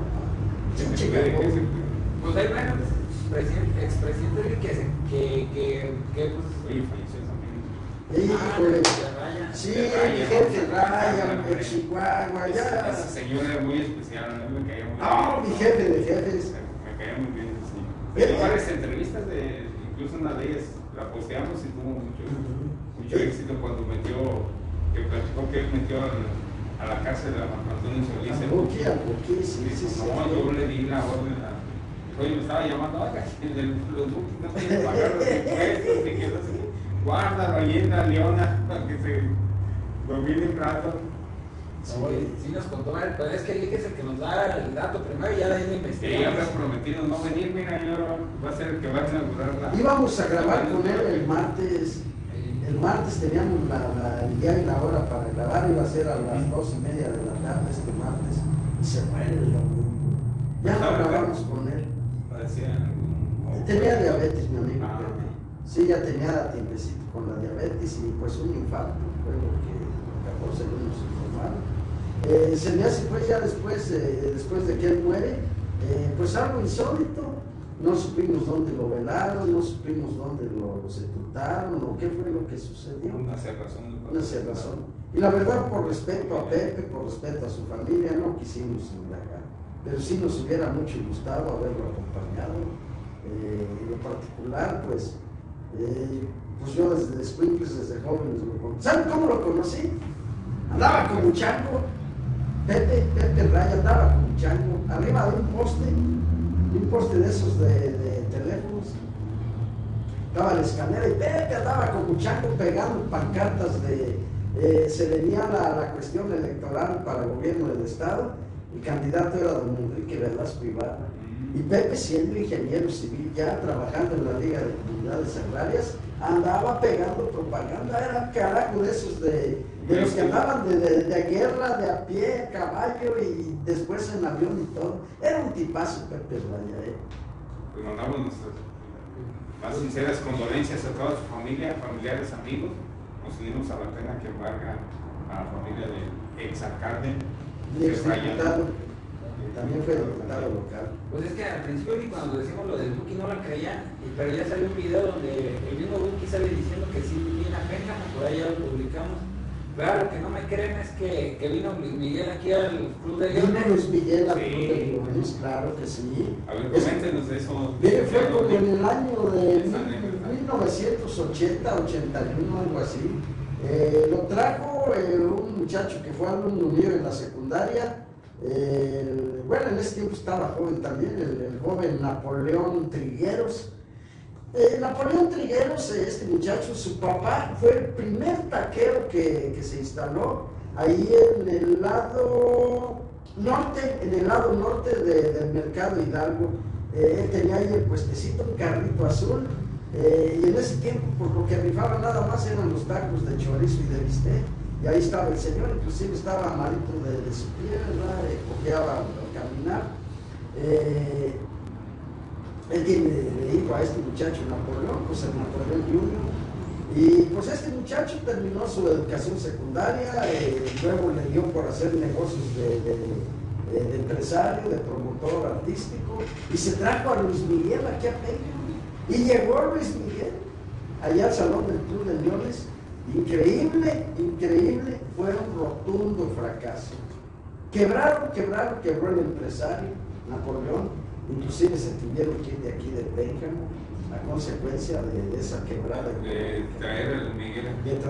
Pues hay bueno, expresidente que pues. Oye, falleció también. Híjole. Sí, mi jefe Ryan, de Chihuahua, ya. Ese señor era muy especial, a mí me caía muy bien. No, mi jefe de jefes. Me caía muy bien ese señor. Tengo varias entrevistas, incluso una de ellas la posteamos y tuvo mucho éxito cuando que platicó que él metió a la cárcel a Marco Antonio Solís. ¿Por qué? Sí. No, yo le di la orden oye, me estaba llamando, oiga, los buques no quieren pagar los impuestos, y que no sé qué. Guárdalo ahí en la Leona para que se domine un rato. Sí nos contó, pero es que él es el que nos da el dato primero y ya de ahí investigamos. Ya habían prometido no venir, mira, va a ser el que va a inaugurar la... Íbamos a grabar con él el martes. El martes teníamos el día y la hora para grabar, iba a ser a las 2:30 de la tarde este martes. Y se muere el domingo. Ya no grabamos con él. Tenía diabetes, mi amigo. Sí, ya tenía tiempecito con la diabetes y pues un infarto, fue lo que acabó, según nos informaron. Se me hace pues ya después de que él muere, pues algo insólito. No supimos dónde lo velaron, no supimos dónde lo sepultaron o qué fue lo que sucedió. Una cerrazón. Una cerrazón. Y la verdad, por respeto a Pepe, por respeto a su familia, no quisimos indagar. Pero sí nos hubiera mucho gustado haberlo acompañado. En lo particular, pues yo desde escuincles, desde jóvenes lo conocí. ¿Saben cómo lo conocí? Andaba con un chango, Pepe Raya andaba con un chango, arriba de un poste de esos de teléfonos. Estaba la escalera y Pepe andaba con un chango pegando pancartas se venía la cuestión electoral para el gobierno del estado. El candidato era don Enrique Velasco Ibarra. Y Pepe, siendo ingeniero civil, ya trabajando en la Liga de Comunidades Agrarias, andaba pegando propaganda. Era carajo de esos de los que andaban de guerra, de a pie, a caballo y después en avión y todo. Era un tipazo Pepe Raya. Pues mandamos nuestras más sinceras condolencias a toda su familia, familiares, amigos. Nos unimos a la pena que embarga a la familia del exalcalde. Y exdiputado, también fue diputado local. Pues es que al principio cuando decimos lo del Buki no la creía, pero ya salió un video donde el mismo Buki sale diciendo que sí viene a Pénjamo, por ahí ya lo publicamos. Pero lo que no me creen es que vino Luis Miguel aquí al Club de Leones. Vino Luis Miguel al Club de Leones, claro que sí. A ver, coméntenos de eso. Fue como en el año de 1980, 81, algo así. Lo trajo un muchacho que fue alumno mío en la secundaria. Bueno, en ese tiempo estaba joven también, el joven Napoleón Trigueros. Napoleón Trigueros, este muchacho, su papá fue el primer taquero que se instaló ahí en el lado norte, del Mercado Hidalgo. Él tenía ahí el puestecito, un carrito azul. Y en ese tiempo, por lo que rifaba nada más eran los tacos de chorizo y de bistec. Y ahí estaba el señor, inclusive estaba malito de su pie, ¿verdad? Cojeaba al caminar. Él le dijo a este muchacho Napoleón, pues el Napoleón Junior. Y pues este muchacho terminó su educación secundaria, luego le dio por hacer negocios de empresario, de promotor artístico, y se trajo a Luis Miguel aquí a Pénjamo. Y llegó Luis Miguel allá al Salón del Club de Leones. Increíble, fue un rotundo fracaso. Quebró el empresario, Napoleón, inclusive se tuvieron que ir de aquí de Pénjamo a consecuencia de esa quebrada. De traer a Luis Miguel.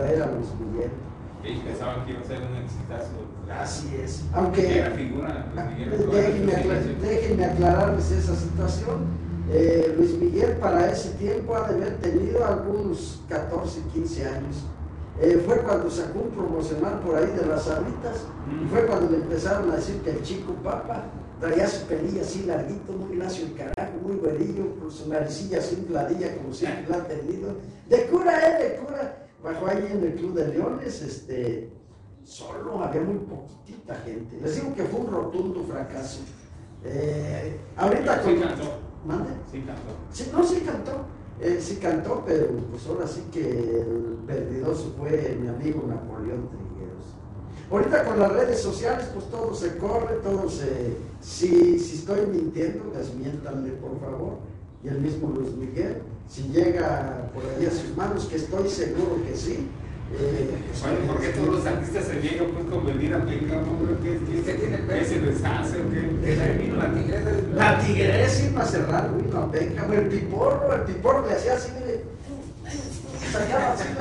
Ellos pensaban que iba a ser un exitazo. Así es. Aunque era figura, Luis Miguel. Déjenme aclararles esa situación. Luis Miguel para ese tiempo ha de haber tenido algunos 14, 15 años. Fue cuando sacó un promocional por ahí de las Sabritas, y fue cuando le empezaron a decir que el chico Papa traía su pelilla así larguito, muy lacio el carajo, muy güerillo, con su naricilla así infladilla como siempre la ha tenido. De cura. Bajó ahí en el Club de Leones, solo había muy poquitita gente. Les digo que fue un rotundo fracaso. Ahorita sí cantó. ¿Mande? Sí cantó. Sí cantó, pero pues ahora sí que el perdidoso fue mi amigo Napoleón Trigueros. Ahorita con las redes sociales, pues todo se corre, si estoy mintiendo, desmiéntanme por favor. Y el mismo Luis Miguel, si llega por ahí a sus manos, que estoy seguro que sí. Bueno, ¿por qué todos los artistas se llegan pues con venir a Pénjamo? ¿Qué se les hace o qué? Que ahí vino la tigresa. La tigresa iba a cerrar, vino a Pénjamo. El piporro le hacía así, sacaba así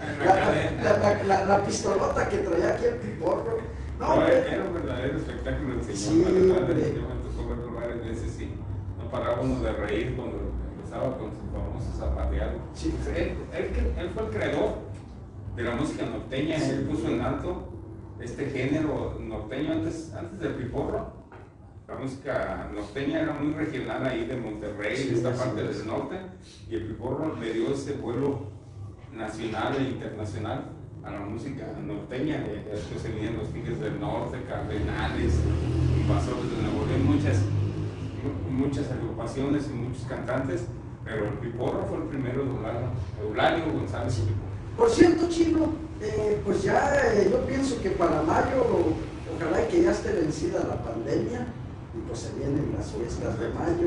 la pistolota que traía aquí el piporro. No, era un verdadero espectáculo el señor. Sí, yo me tocó verlo varias veces y no paraba uno de reír cuando empezaba con su famoso zapateado. Sí. Él fue el creador de la música norteña. Él puso en alto este género norteño antes del piporro. La música norteña era muy regional ahí de Monterrey, sí, de esta parte del norte, y el piporro le dio ese vuelo nacional e internacional a la música norteña. Después se venían los Tigres del Norte, Cardenales, Invasores de Nuevo León, muchas agrupaciones y muchos cantantes, pero el piporro fue el primero de Eulalio González Piporro. Por cierto, Chino, pues ya yo pienso que para mayo, ojalá que ya esté vencida la pandemia, y pues se vienen las fiestas de mayo.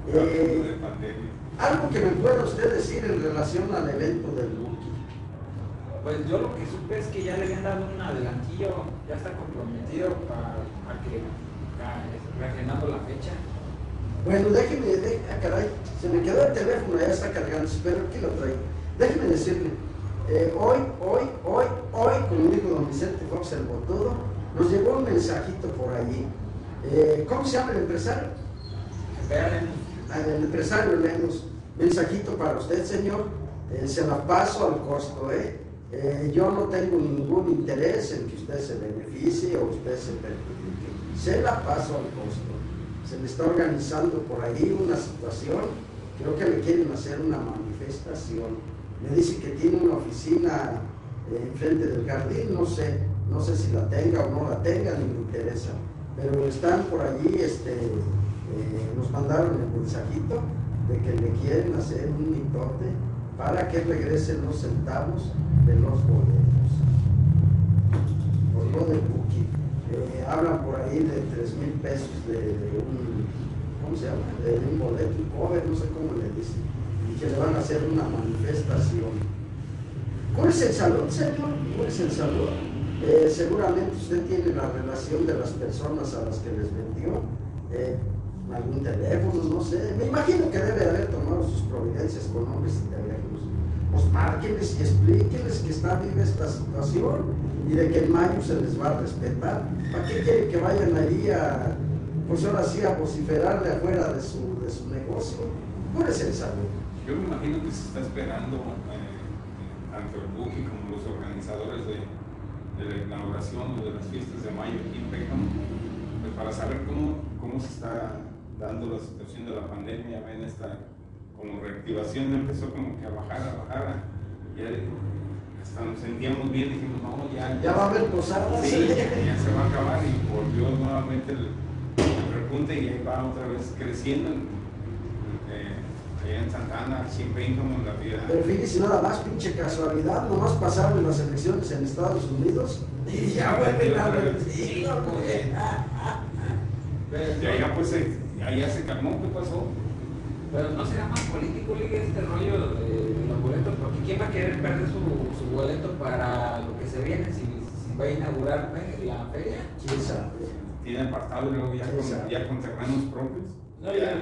Algo que me pueda usted decir en relación al evento del Buki. Pues yo lo que supe es que ya le habían dado un adelantillo, ya está comprometido para que reagendando la fecha. Bueno, caray, se me quedó el teléfono, ya está cargando, pero aquí lo traigo. Déjeme decirle, hoy, como dijo don Vicente Fox el Botudo, nos llegó un mensajito por allí. ¿Cómo se llama el empresario? El empresario Lemus. Mensajito para usted, señor. Se la paso al costo, yo no tengo ningún interés en que usted se beneficie o usted se perjudique. Se la paso al costo. Se le está organizando por ahí una situación. Creo que le quieren hacer una manifestación. Me dice que tiene una oficina enfrente del jardín. No sé si la tenga o no la tenga, ni me interesa. Pero están por allí, nos mandaron el mensajito de que le quieren hacer un mitote para que regresen los centavos de los boletos. Por lo del Buki. Hablan por ahí de 3,000 pesos de un, ¿cómo se llama? De un boleto, un cover, no sé cómo le dicen, y que le van a hacer una manifestación. ¿Cuál es el salud, señor? ¿Cuál es el salud? Seguramente usted tiene la relación de las personas a las que les vendió, algún teléfono, no sé. Me imagino que debe haber tomado sus providencias con nombres y teléfonos. Pues márquenles y explíquenles que está viva esta situación y de que en mayo se les va a respetar. ¿Para qué quieren que vayan allí pues ahora sí, a vociferarle afuera de su negocio? ¿Cuál es el salud? Yo me imagino que se está esperando, tanto el Buki como los organizadores de la inauguración o de las fiestas de mayo aquí en Pécamo, pues para saber cómo se está dando la situación de la pandemia. Ven, esta como reactivación empezó como que a bajar, ya hasta nos sentíamos bien, dijimos, no, ya va a haber posadas. Sí, ya se va a acabar, y volvió nuevamente el repunte y ahí va otra vez creciendo. Allá en Santana, siempre como en la vida. Pero fíjese, nada más, pinche casualidad, nomás pasaron las elecciones en Estados Unidos y ya vuelven a repetir, güey. Y allá pues allá se calmó. ¿Qué pasó? Pero no será más político, Ligue, este rollo de los boletos, porque ¿quién va a querer perder su boleto para lo que se viene si va a inaugurar la feria? ¿Quién sabe? Tiene apartado y luego ya con terrenos propios. No, ya.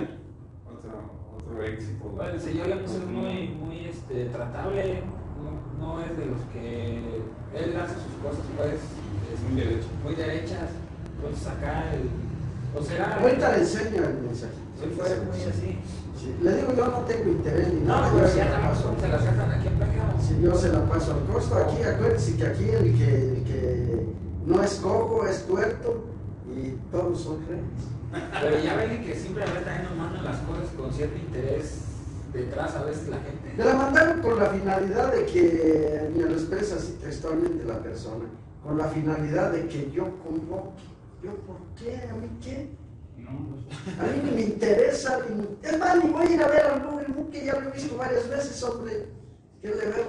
Otro éxito. Bueno, el señor Lemos es muy tratable, no es de los que él hace sus cosas, pues, muy derechas. Entonces acá ahorita le enseño el mensaje. Si fuera muy así. Sí. Le digo, yo no tengo interés ni nada. No, pero ya se la sacan aquí en Pécamo. Si yo se la paso al costo, aquí acuérdense que aquí el que no es cojo es tuerto y todos son reyes. Pero ya ven que siempre a veces también nos mandan las cosas con cierto interés detrás a veces la gente. Me la mandaron con la finalidad de que, me lo expresa así textualmente la persona, con la finalidad de que yo convoque. ¿Yo por qué? ¿A mí qué? No, a mí ni me interesa, es más, ni voy a ir a ver al Buki, ya lo he visto varias veces, hombre. ¿Qué le veo?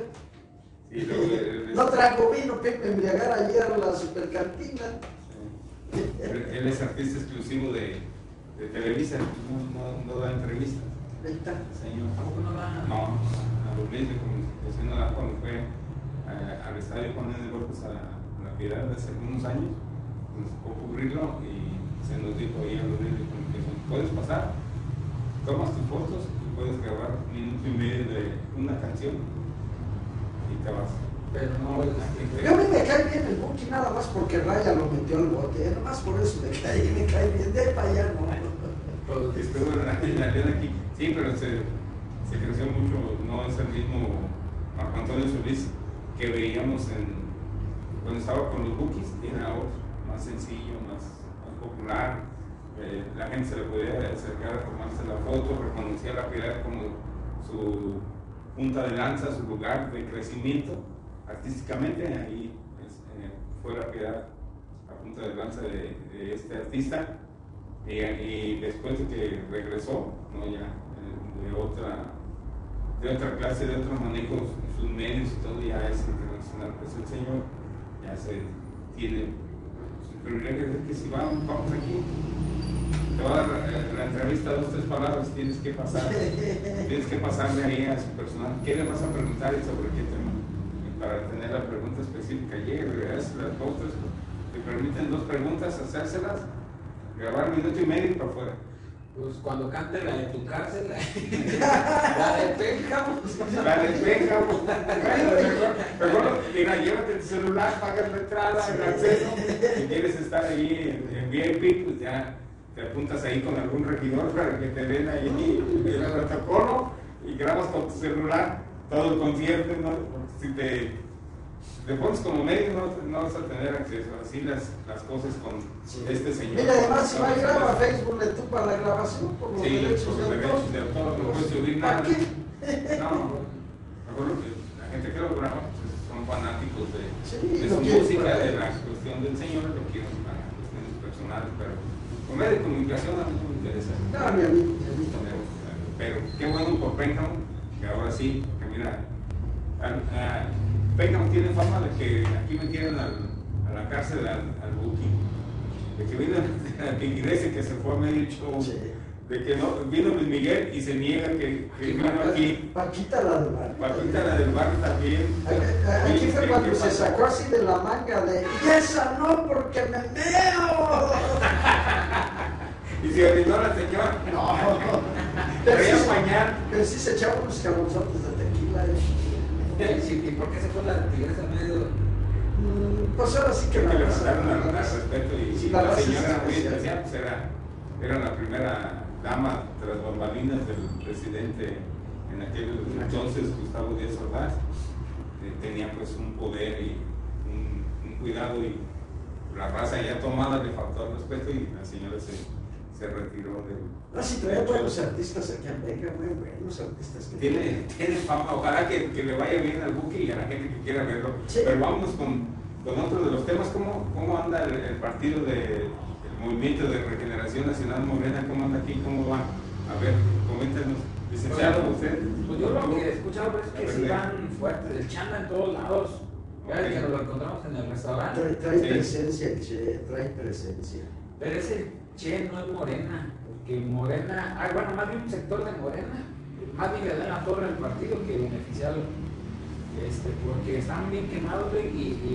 Sí, no trago vino que me embriagara ayer a la supercantina. Sí. Él es artista exclusivo de Televisa, no da entrevistas. Ahí está. Señor. ¿Tampoco no da? No, a los medios de comunicación no da. Cuando fue al estadio Juan de López a la Piedad hace algunos años, nos tocó cubrirlo y se nos dijo ahí a los medios de comunicación: puedes pasar, tomas tus fotos y puedes grabar 1 minuto y medio de una canción y te vas. Pero no, a mí me cae bien el Buki nada más porque Raya lo metió al bote, nada más por eso me cae bien, de ahí para allá no. Estuvo en la arena aquí, sí, pero se creció mucho. No es el mismo Marco Antonio Solís que veíamos cuando estaba con los Bukis. Era otro, más sencillo, más popular. La gente se le podía acercar a tomarse la foto, reconocía la Piedad como su punta de lanza, su lugar de crecimiento artísticamente. Ahí fue la Piedad la punta de lanza de este artista. Y después de que regresó, ¿no? Ya de otra clase, de otro manejo, sus medios y todo, ya es internacional. Pues el señor ya tiene su privilegio de que si vamos aquí, te va a dar la entrevista 2 o 3 palabras, tienes que pasarle ahí a su personal. ¿Qué le vas a preguntar y sobre qué tema? Para tener la pregunta específica, llega, las 2 o 3, te permiten 2 preguntas, hacérselas, grabar 1 minuto y medio y para afuera. Pues cuando cante la de tu cárcel, la de Pénjamo. La de Pénjamo. Mejor, mira, llévate el celular, pagas la entrada, el acceso. Si quieres estar ahí en VIP, pues ya te apuntas ahí con algún regidor para que te den ahí el protocolo y grabas con tu celular todo el concierto, ¿no? Si te pones como medio, no vas a tener acceso. Así las cosas con este señor. Mira, además, si va a grabar Facebook, le tupa la grabación por los derechos por los derechos de autor, no puedes subir nada. ¿Para qué? No, me acuerdo que la gente que lo graba pues, son fanáticos de Sí, su lo quieren música, para de él. la cuestión del señor, lo quieren para cuestiones personales, pero con medio de comunicación a mí no me interesa. No, ni a mí tampoco. Pero qué bueno por Pénjamo, que ahora sí, que mira, Pénjamo tiene fama de que aquí metieron a la cárcel al Buki, de que vino a la iglesia que se fue a medio show, Sí. de que no, vino Luis Miguel y se niega que vino aquí. Paquita la del bar. Paquita la del bar también. Aquí fue cuando se sacó así de la manga de ¡y esa no porque me meo! Y se orinó la señora. No, Traía pañal. pero sí se echaba unos cabronzotes de tequila. Sí, ¿y por qué se fue la tigresa en medio? Pues ahora sí que Que la le raza- faltaron al respeto y Sí, la raza señora es era muy especial. especial, pues era la primera dama tras bambalinas del presidente en aquel entonces, Gustavo Díaz Ordaz. Tenía pues un poder y un cuidado y la raza ya tomada le faltó el respeto y la señora se retiró del... Ah, sí, traía buenos artistas aquí en Vega, muy buenos artistas. Que Tiene fama, ojalá que le vaya bien al Buki y a la gente que quiera verlo. Sí. Pero vamos con otro de los temas, ¿cómo anda el partido el Movimiento de Regeneración Nacional Morena? ¿Cómo anda aquí? ¿Cómo va? A ver, coméntanos. Licenciado, usted. Pues yo lo que he escuchado es que sí van fuertes, el chanda en todos lados. Ya Ok. que nos lo encontramos en el restaurante. trae Sí. presencia, che, trae presencia. Pero ese Che no es Morena, porque Morena, bueno, más bien un sector de Morena, más bien le dan la torre al partido que beneficiarlo, porque están bien quemados, güey,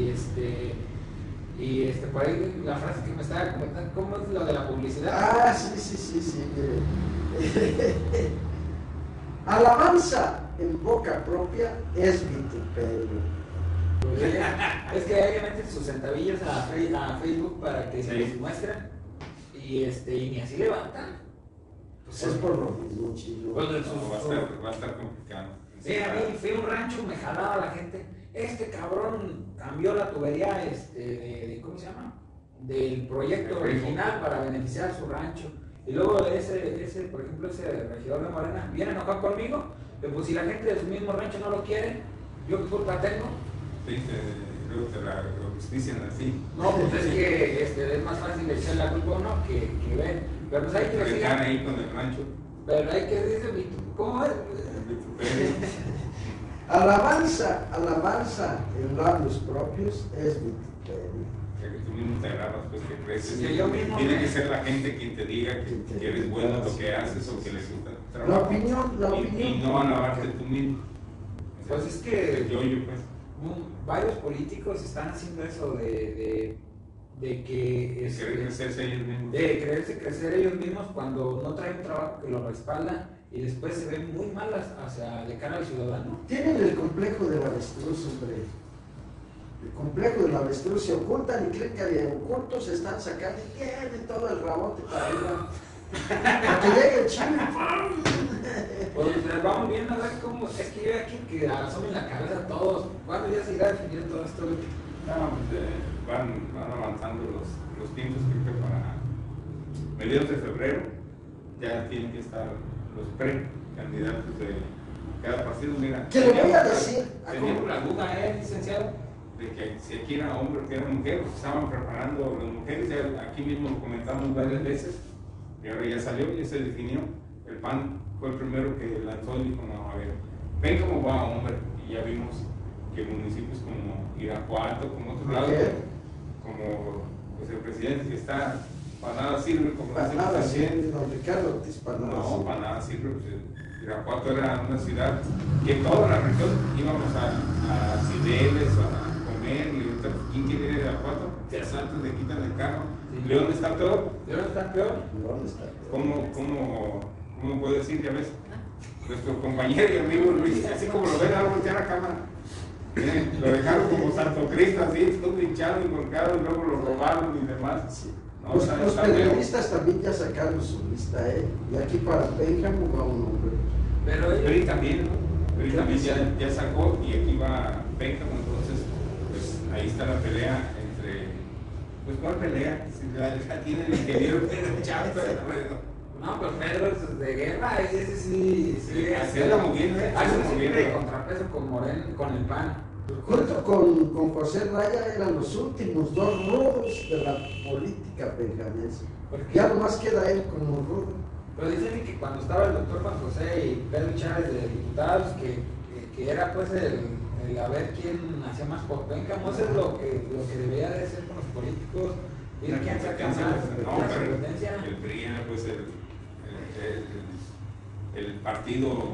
y por ahí la frase que me estaba comentando, ¿cómo es lo de la publicidad? Ah, sí. mire. Alabanza en boca propia es vituperio. Es que ahí meten sus centavillos a Facebook para que se Sí. les muestren y ni así levantan. Pues es por lo mismo, chino. Pues, No, va a estar complicado. Sí, a mí fui a un rancho, me jalaba la gente. Este cabrón cambió la tubería, ¿cómo se llama? Del proyecto original para beneficiar su rancho. Y luego ese, por ejemplo, ese regidor de Morena viene enojado conmigo. Pero pues si la gente de su mismo rancho no lo quiere, ¿yo qué culpa tengo? Sí, luego te la justician así. No, pues es que es más fácil echar la culpa a uno que ver. Pero pues hay que Que decir, están ahí con el rancho. pero hay que decir, ¿cómo es? el vituperio. Alabanza en labios propios es vituperio. Que tú mismo te grabas, pues que creces. Sí, yo mismo Tiene me- que ser la gente quien te diga que eres bueno en lo que haces o que les gusta tu La trabajo. opinión. Y no alabarte tú mismo. Pues es que Yo, pues. varios políticos están haciendo eso de que Querer crecerse ellos mismos. de creerse crecer ellos mismos cuando no traen un trabajo que lo respalda y después se ven muy malas hacia de cara al ciudadano. Tienen el complejo del avestruz, hombre. El complejo del avestruz se ocultan y creen que de ocultos se están sacando y tienen todo el rabote para arriba. Para que llegue el chino. Pues vamos viendo a ver cómo es que yo aquí que asomen la cabeza a todos. ¿Cuándo ya se irá a definir todo esto? No, pues, van avanzando los tiempos, creo que para mediados de febrero ya tienen que estar los precandidatos de cada partido. Mira, ¿Qué le voy a decir? teníamos La duda, licenciado. de que si aquí era hombre o que era mujer, pues estaban preparando las mujeres, ya aquí mismo lo comentamos varias veces, y ahora ya salió, ya se definió. El PAN fue el primero que lanzó y dijo, no, a ver, ven cómo va hombre, y ya vimos que municipios como Irapuato, como otros lados, como pues, el presidente que está, para nada sirve, como Para dice nada el sirve, presidente. don Ricardo Ortiz, para nada No, sirve. para nada sirve. Pues, Irapuato era una ciudad que toda la región íbamos a Cibeles, a comer, y ahorita, ¿quién quiere ir a Irapuato? te asaltan, te quitan el carro. Sí. León está peor. León está peor. ¿Dónde está? ¿Cómo puedo decir? Ya ves, nuestro compañero y amigo Luis, así como lo ven, ahora voltear la cámara. Lo dejaron como Santo Cristo, así, todo hinchado y golpeado, y luego lo robaron y demás. Sí. No, Los está periodistas también ya sacaron su lista, y aquí para Pénjamo va un hombre. Pero Peri también, ¿no? Peri también ya sacó y aquí va Pénjamo, entonces, pues ahí está la pelea entre. Pues, ¿cuál pelea? Si la tiene el ingeniero Pedro Chávez, no, pues Pedro es de guerra, ese sí. Así anda moviendo, Hace un simple contrapeso con Moreno, con el PAN. Junto con José Raya eran los últimos dos rudos de la política benjamense. Ya nomás queda él como rudo. Pero dicen que cuando estaba el doctor Juan José y Pedro Chávez de diputados, que era pues el a ver quién hacía más por Pénjamo, eso es lo que debería de ser con los políticos, ir quién saca más, no, la pero competencia. el PRI era pues el partido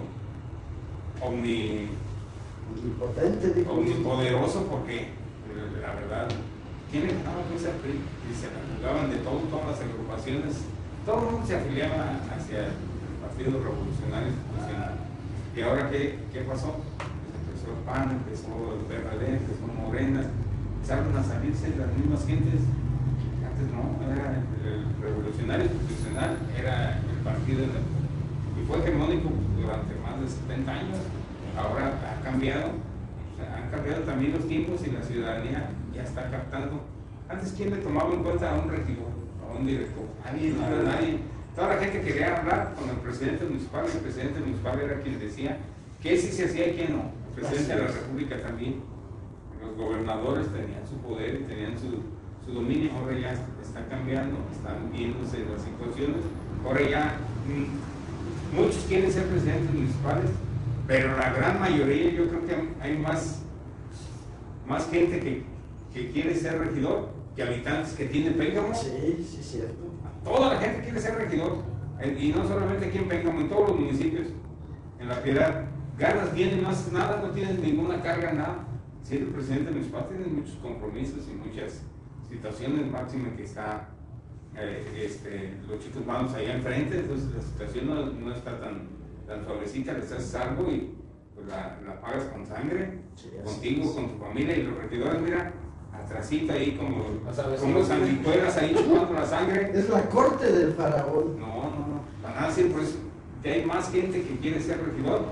Omnipotente, dijo. omnipoderoso, porque la verdad, ¿quiénes estaban pues al PRI? Y se jugaban de todo, todas las agrupaciones, todo el mundo se afiliaba hacia el Partido Revolucionario Institucional. ¿Y ahora qué pasó? Pues empezó el PAN, empezó el PRD, empezó Morena, empezaron a salirse las mismas gentes. Antes no, era el Revolucionario Institucional, era el partido y fue hegemónico durante más de 70 años. Ahora ha cambiado, han cambiado también los tiempos y la ciudadanía ya está captando. Antes, ¿quién le tomaba en cuenta a un regidor, a un director? Nadie. Toda la gente quería hablar con el presidente municipal. El presidente municipal era quien decía qué sí se hacía y qué no. El presidente de la República también. Los gobernadores tenían su poder y tenían su dominio. Ahora ya está cambiando, están viéndose las situaciones. Ahora ya muchos quieren ser presidentes municipales, pero la gran mayoría, yo creo que hay más gente que quiere ser regidor que habitantes que tienen Pénjamo. Sí, cierto. Toda la gente quiere ser regidor, y no solamente aquí en Pénjamo, en todos los municipios, en La Piedad. Ganas tienen más nada, no tienen ninguna carga, nada. Si el presidente municipal tiene muchos compromisos y muchas situaciones, máxima que está los chicos manos allá enfrente, entonces la situación no está tan suavecita, les haces algo y pues la pagas con sangre, Sí, contigo, con tu familia, y los regidores, mira, atrasito ahí como sanguijuelas ahí chupando la sangre. Es la corte del faraón. No, para nada sirve, por eso que hay más gente que quiere ser regidor,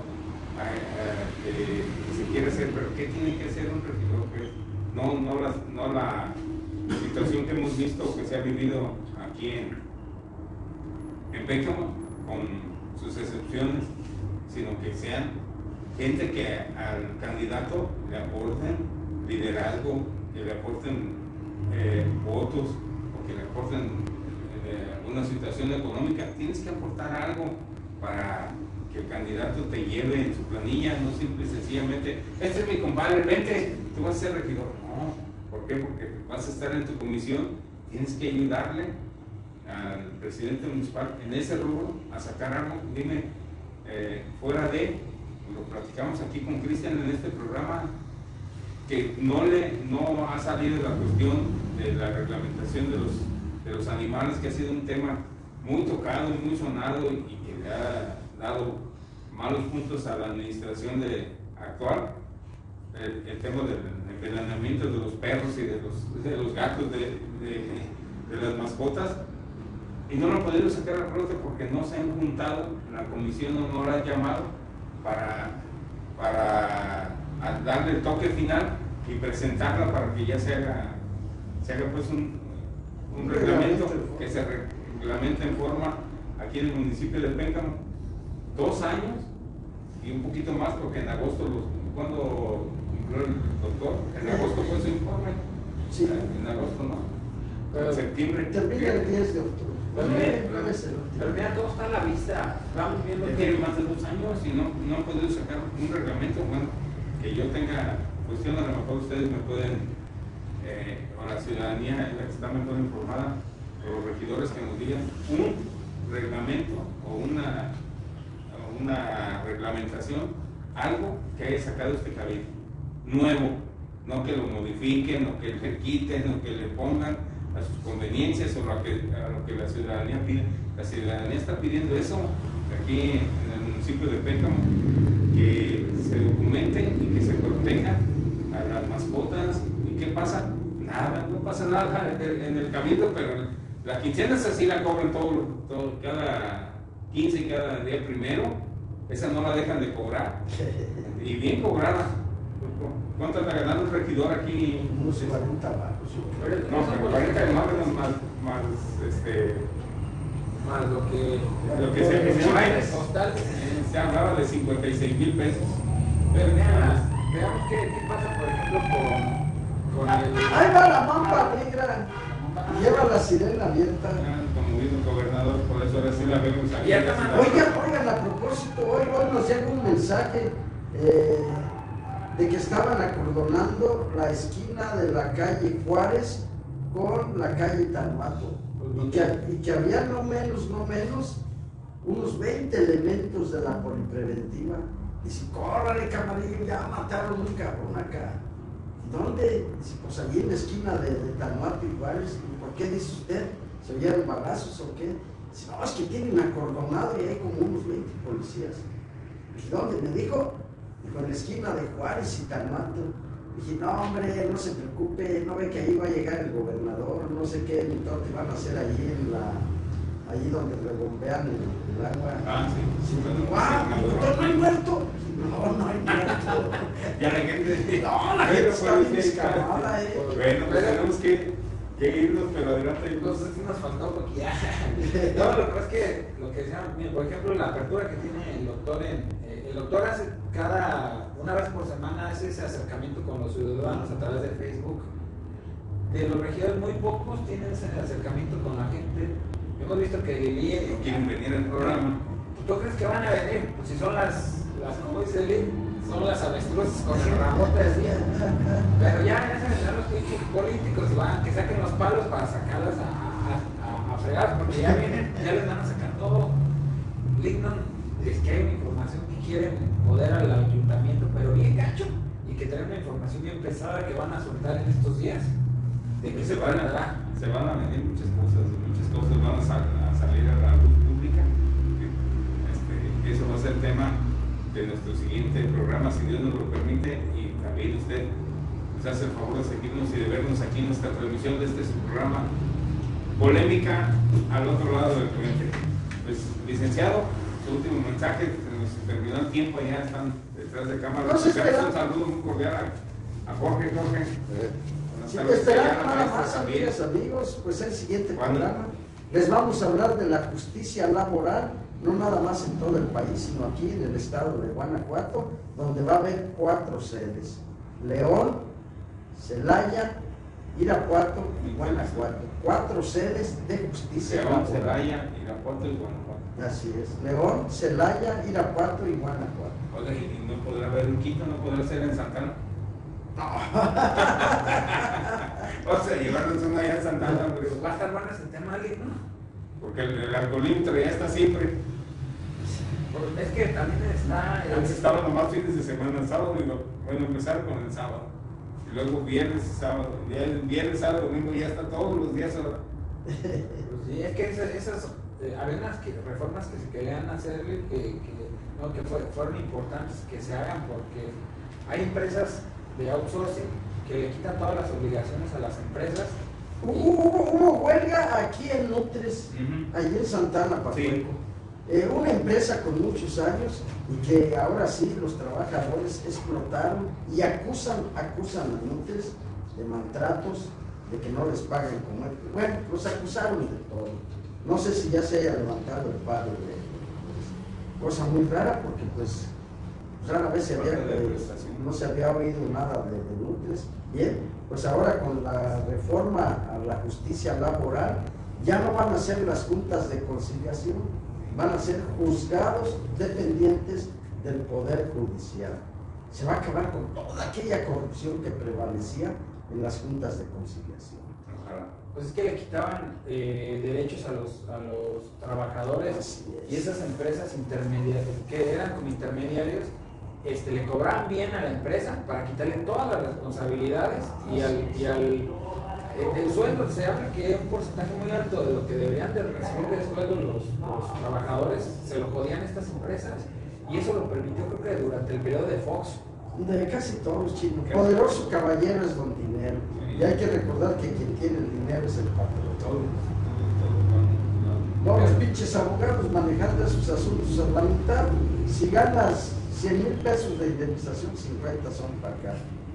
que se quiere ser, pero ¿qué tiene que hacer un regidor? Pues, no la situación que hemos visto, que se ha vivido aquí en Pénjamo, con sus excepciones, sino que sean gente que al candidato le aporten liderazgo, que le aporten votos, o que le aporten una situación económica. Tienes que aportar algo para que el candidato te lleve en su planilla, no simple y sencillamente, este es mi compadre, vente, tú vas a ser regidor. No, ¿por qué? Porque vas a estar en tu comisión, tienes que ayudarle al presidente municipal en ese rubro a sacar algo. Dime, fuera de, lo platicamos aquí con Cristian en este programa, que no ha salido la cuestión de la reglamentación de los animales, que ha sido un tema muy tocado y muy sonado, y que le ha dado malos puntos a la administración actual. El tema del envenenamiento de los perros y de los gatos, de las mascotas, y no lo han podido sacar a flote porque no se han juntado, la comisión no la ha llamado para darle el toque final y presentarla para que ya se haga pues un reglamento que se reglamente en forma aquí en el municipio de Pénjamo. 2 años y un poquito más, porque en agosto, cuando cumplió el doctor, en agosto fue su informe. Sí. En agosto, ¿no? Pero en septiembre. Termina el 10 de octubre. Pero mira, todo está a la vista. Vamos viendo Ya tiene más de 2 años y no han podido sacar un reglamento. Bueno, que yo tenga cuestión, a lo mejor ustedes me pueden, o la ciudadanía, la que está mejor informada, o los regidores, que nos digan un reglamento o una reglamentación, algo que haya sacado este cabildo, no que lo modifiquen, o que le quiten, o que le pongan a sus conveniencias o a lo que la ciudadanía pide. La ciudadanía está pidiendo eso aquí en el municipio de Pénjamo, que se documenten y que se protejan a las mascotas. ¿Y qué pasa? Nada, no pasa nada en el cabildo, pero la quincena esa sí la cobran todo cada 15 y cada día primero. Esa no la dejan de cobrar, y bien cobrada. ¿Cuánto está ganando un regidor aquí? Unos 40 baros. No, pero 40 más lo que se menciona se hablaba de 56,000 pesos. Pero veamos qué pasa, por ejemplo, con el... Ahí va la mamba negra, lleva la sirena abierta. Como dijo el gobernador, por eso ahora sí la vemos aquí. Oigan, a propósito, hoy nos llega un mensaje de que estaban acordonando la esquina de la calle Juárez con la calle Talmato, y que había no menos unos 20 elementos de la polipreventiva. Dice, córrale, camarillo, ya mataron un cabrón acá. ¿Dónde? Dice, pues allí en la esquina de Talmato y Juárez. ¿Por qué dice usted? ¿Se oyeron balazos o qué? Dice, no, es que tienen acordonado y hay como unos 20 policías. Dije, ¿dónde? Me dijo, en la esquina de Juárez y Talmato. Dije, no, hombre, no se preocupe, no ve que ahí va a llegar el gobernador, no sé qué te van a hacer allí donde rebombean el agua. Sí. ¿No hay muerto? No hay muerto. Ya la gente... No, la gente está bien escamada, Bueno, pues tenemos que irnos, pero adelante. Entonces sí nos faltó porque ya... No, lo que pasa es que, lo que decíamos, por ejemplo, la apertura que tiene el doctor el doctor hace una vez por semana hace ese acercamiento con los ciudadanos a través de Facebook. De los regidores muy pocos tienen ese acercamiento con la gente. Hemos visto que Lili... ¿Quieren venir al programa? ¿Tú crees que van a venir? Pues si son ¿cómo dice Lili? Son las avestruces con el ramote así. Pero ya se vendrán los políticos y van que saquen los palos para sacarlas a fregar, porque ya vienen, ya les van a sacar todo. Lignon es que hay una información que quieren poder al ayuntamiento, pero bien gacho, y que traen una información bien pesada que van a soltar en estos días. ¿De qué se van a dar? Se van a venir muchas cosas van a salir a la luz pública. Eso va a ser tema de nuestro siguiente programa, si Dios nos lo permite, y también usted nos hace el favor de seguirnos y de vernos aquí en nuestra transmisión de este su programa Polémica al otro lado del puente. Pues, licenciado, su último mensaje, se nos terminó el tiempo, ya están detrás de cámara. Un saludo muy cordial a Jorge. Sí, esperando nada más, amigos, pues el siguiente programa les vamos a hablar de la justicia laboral, no nada más en todo el país, sino aquí en el estado de Guanajuato, donde va a haber 4 sedes: León, Celaya, Irapuato y Guanajuato. 4 sedes de justicia laboral. laboral. Celaya, Irapuato y Guanajuato. Así es, León, Celaya, Irapuato y Guanajuato. Oiga, ¿y no podrá haber un quinto? ¿No podrá ser en Santana? O sea, llevarnos una allá a Santana, hombre. Va a estar bueno ese tema, ¿no? Porque el alcoholímetro ya está siempre. Es que también está... Antes estaba nomás fines de semana, sábado, bueno, empezar con el sábado. Y luego viernes y sábado. Ya el viernes, sábado, domingo ya está todos los días ahora. Pues sí, es que esas había unas reformas que se querían hacer que fueron importantes que se hagan, porque hay empresas de outsourcing que le quitan todas las obligaciones a las empresas. Hubo huelga aquí en Nutres, allí en Santana, Pachueco. Sí. Una empresa con muchos años y que ahora sí los trabajadores explotaron y acusan a Nutres de maltratos, de que no les pagan como él. Bueno, los acusaron de todo. No sé si ya se haya levantado el paro cosa muy rara, porque pues rara vez no se había oído nada de Nutres. Bien, pues ahora con la reforma a la justicia laboral ya no van a ser las juntas de conciliación, van a ser juzgados dependientes del Poder Judicial. Se va a acabar con toda aquella corrupción que prevalecía en las juntas de conciliación. Pues es que le quitaban derechos a los trabajadores y esas empresas intermediarias, que eran como intermediarios, le cobraban bien a la empresa para quitarle todas las responsabilidades y el sueldo. Se habla que un porcentaje muy alto de lo que deberían de recibir de sueldo los trabajadores se lo jodían estas empresas, y eso lo permitió, creo que durante el periodo de Fox. De casi todos, Chino. Poderoso caballero es don dinero. Y hay que recordar que quien tiene el dinero es el patrón. No, los pinches abogados manejando esos asuntos a la mitad. Si ganas 100,000 pesos de indemnización, 50 son para acá.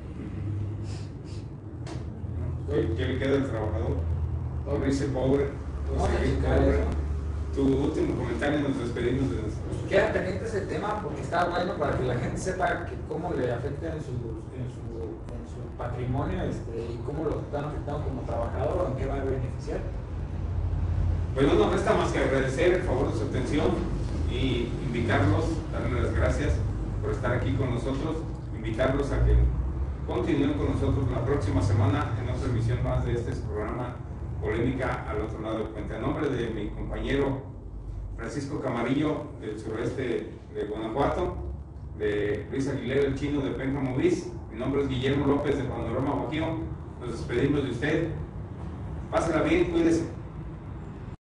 ¿Qué le queda al trabajador? Dice pobre, No, seguir pobre. Tu último comentario, nos despedimos de nosotros. Queda pendiente ese tema porque está bueno para que la gente sepa cómo le afecta en su patrimonio y cómo lo están afectando como trabajador o en qué va a beneficiar. Pues no nos resta más que agradecer el favor de su atención y invitarlos, darles las gracias por estar aquí con nosotros, invitarlos a que continúen con nosotros la próxima semana en otra emisión más de este programa Polémica al otro lado del puente. A nombre de mi compañero Francisco Camarillo del suroeste de Guanajuato, de Luis Aguilera el Chino de Pénjamo Bis, mi nombre es Guillermo López de Panorama Bajío. Nos despedimos de usted. Pásela bien, cuídese.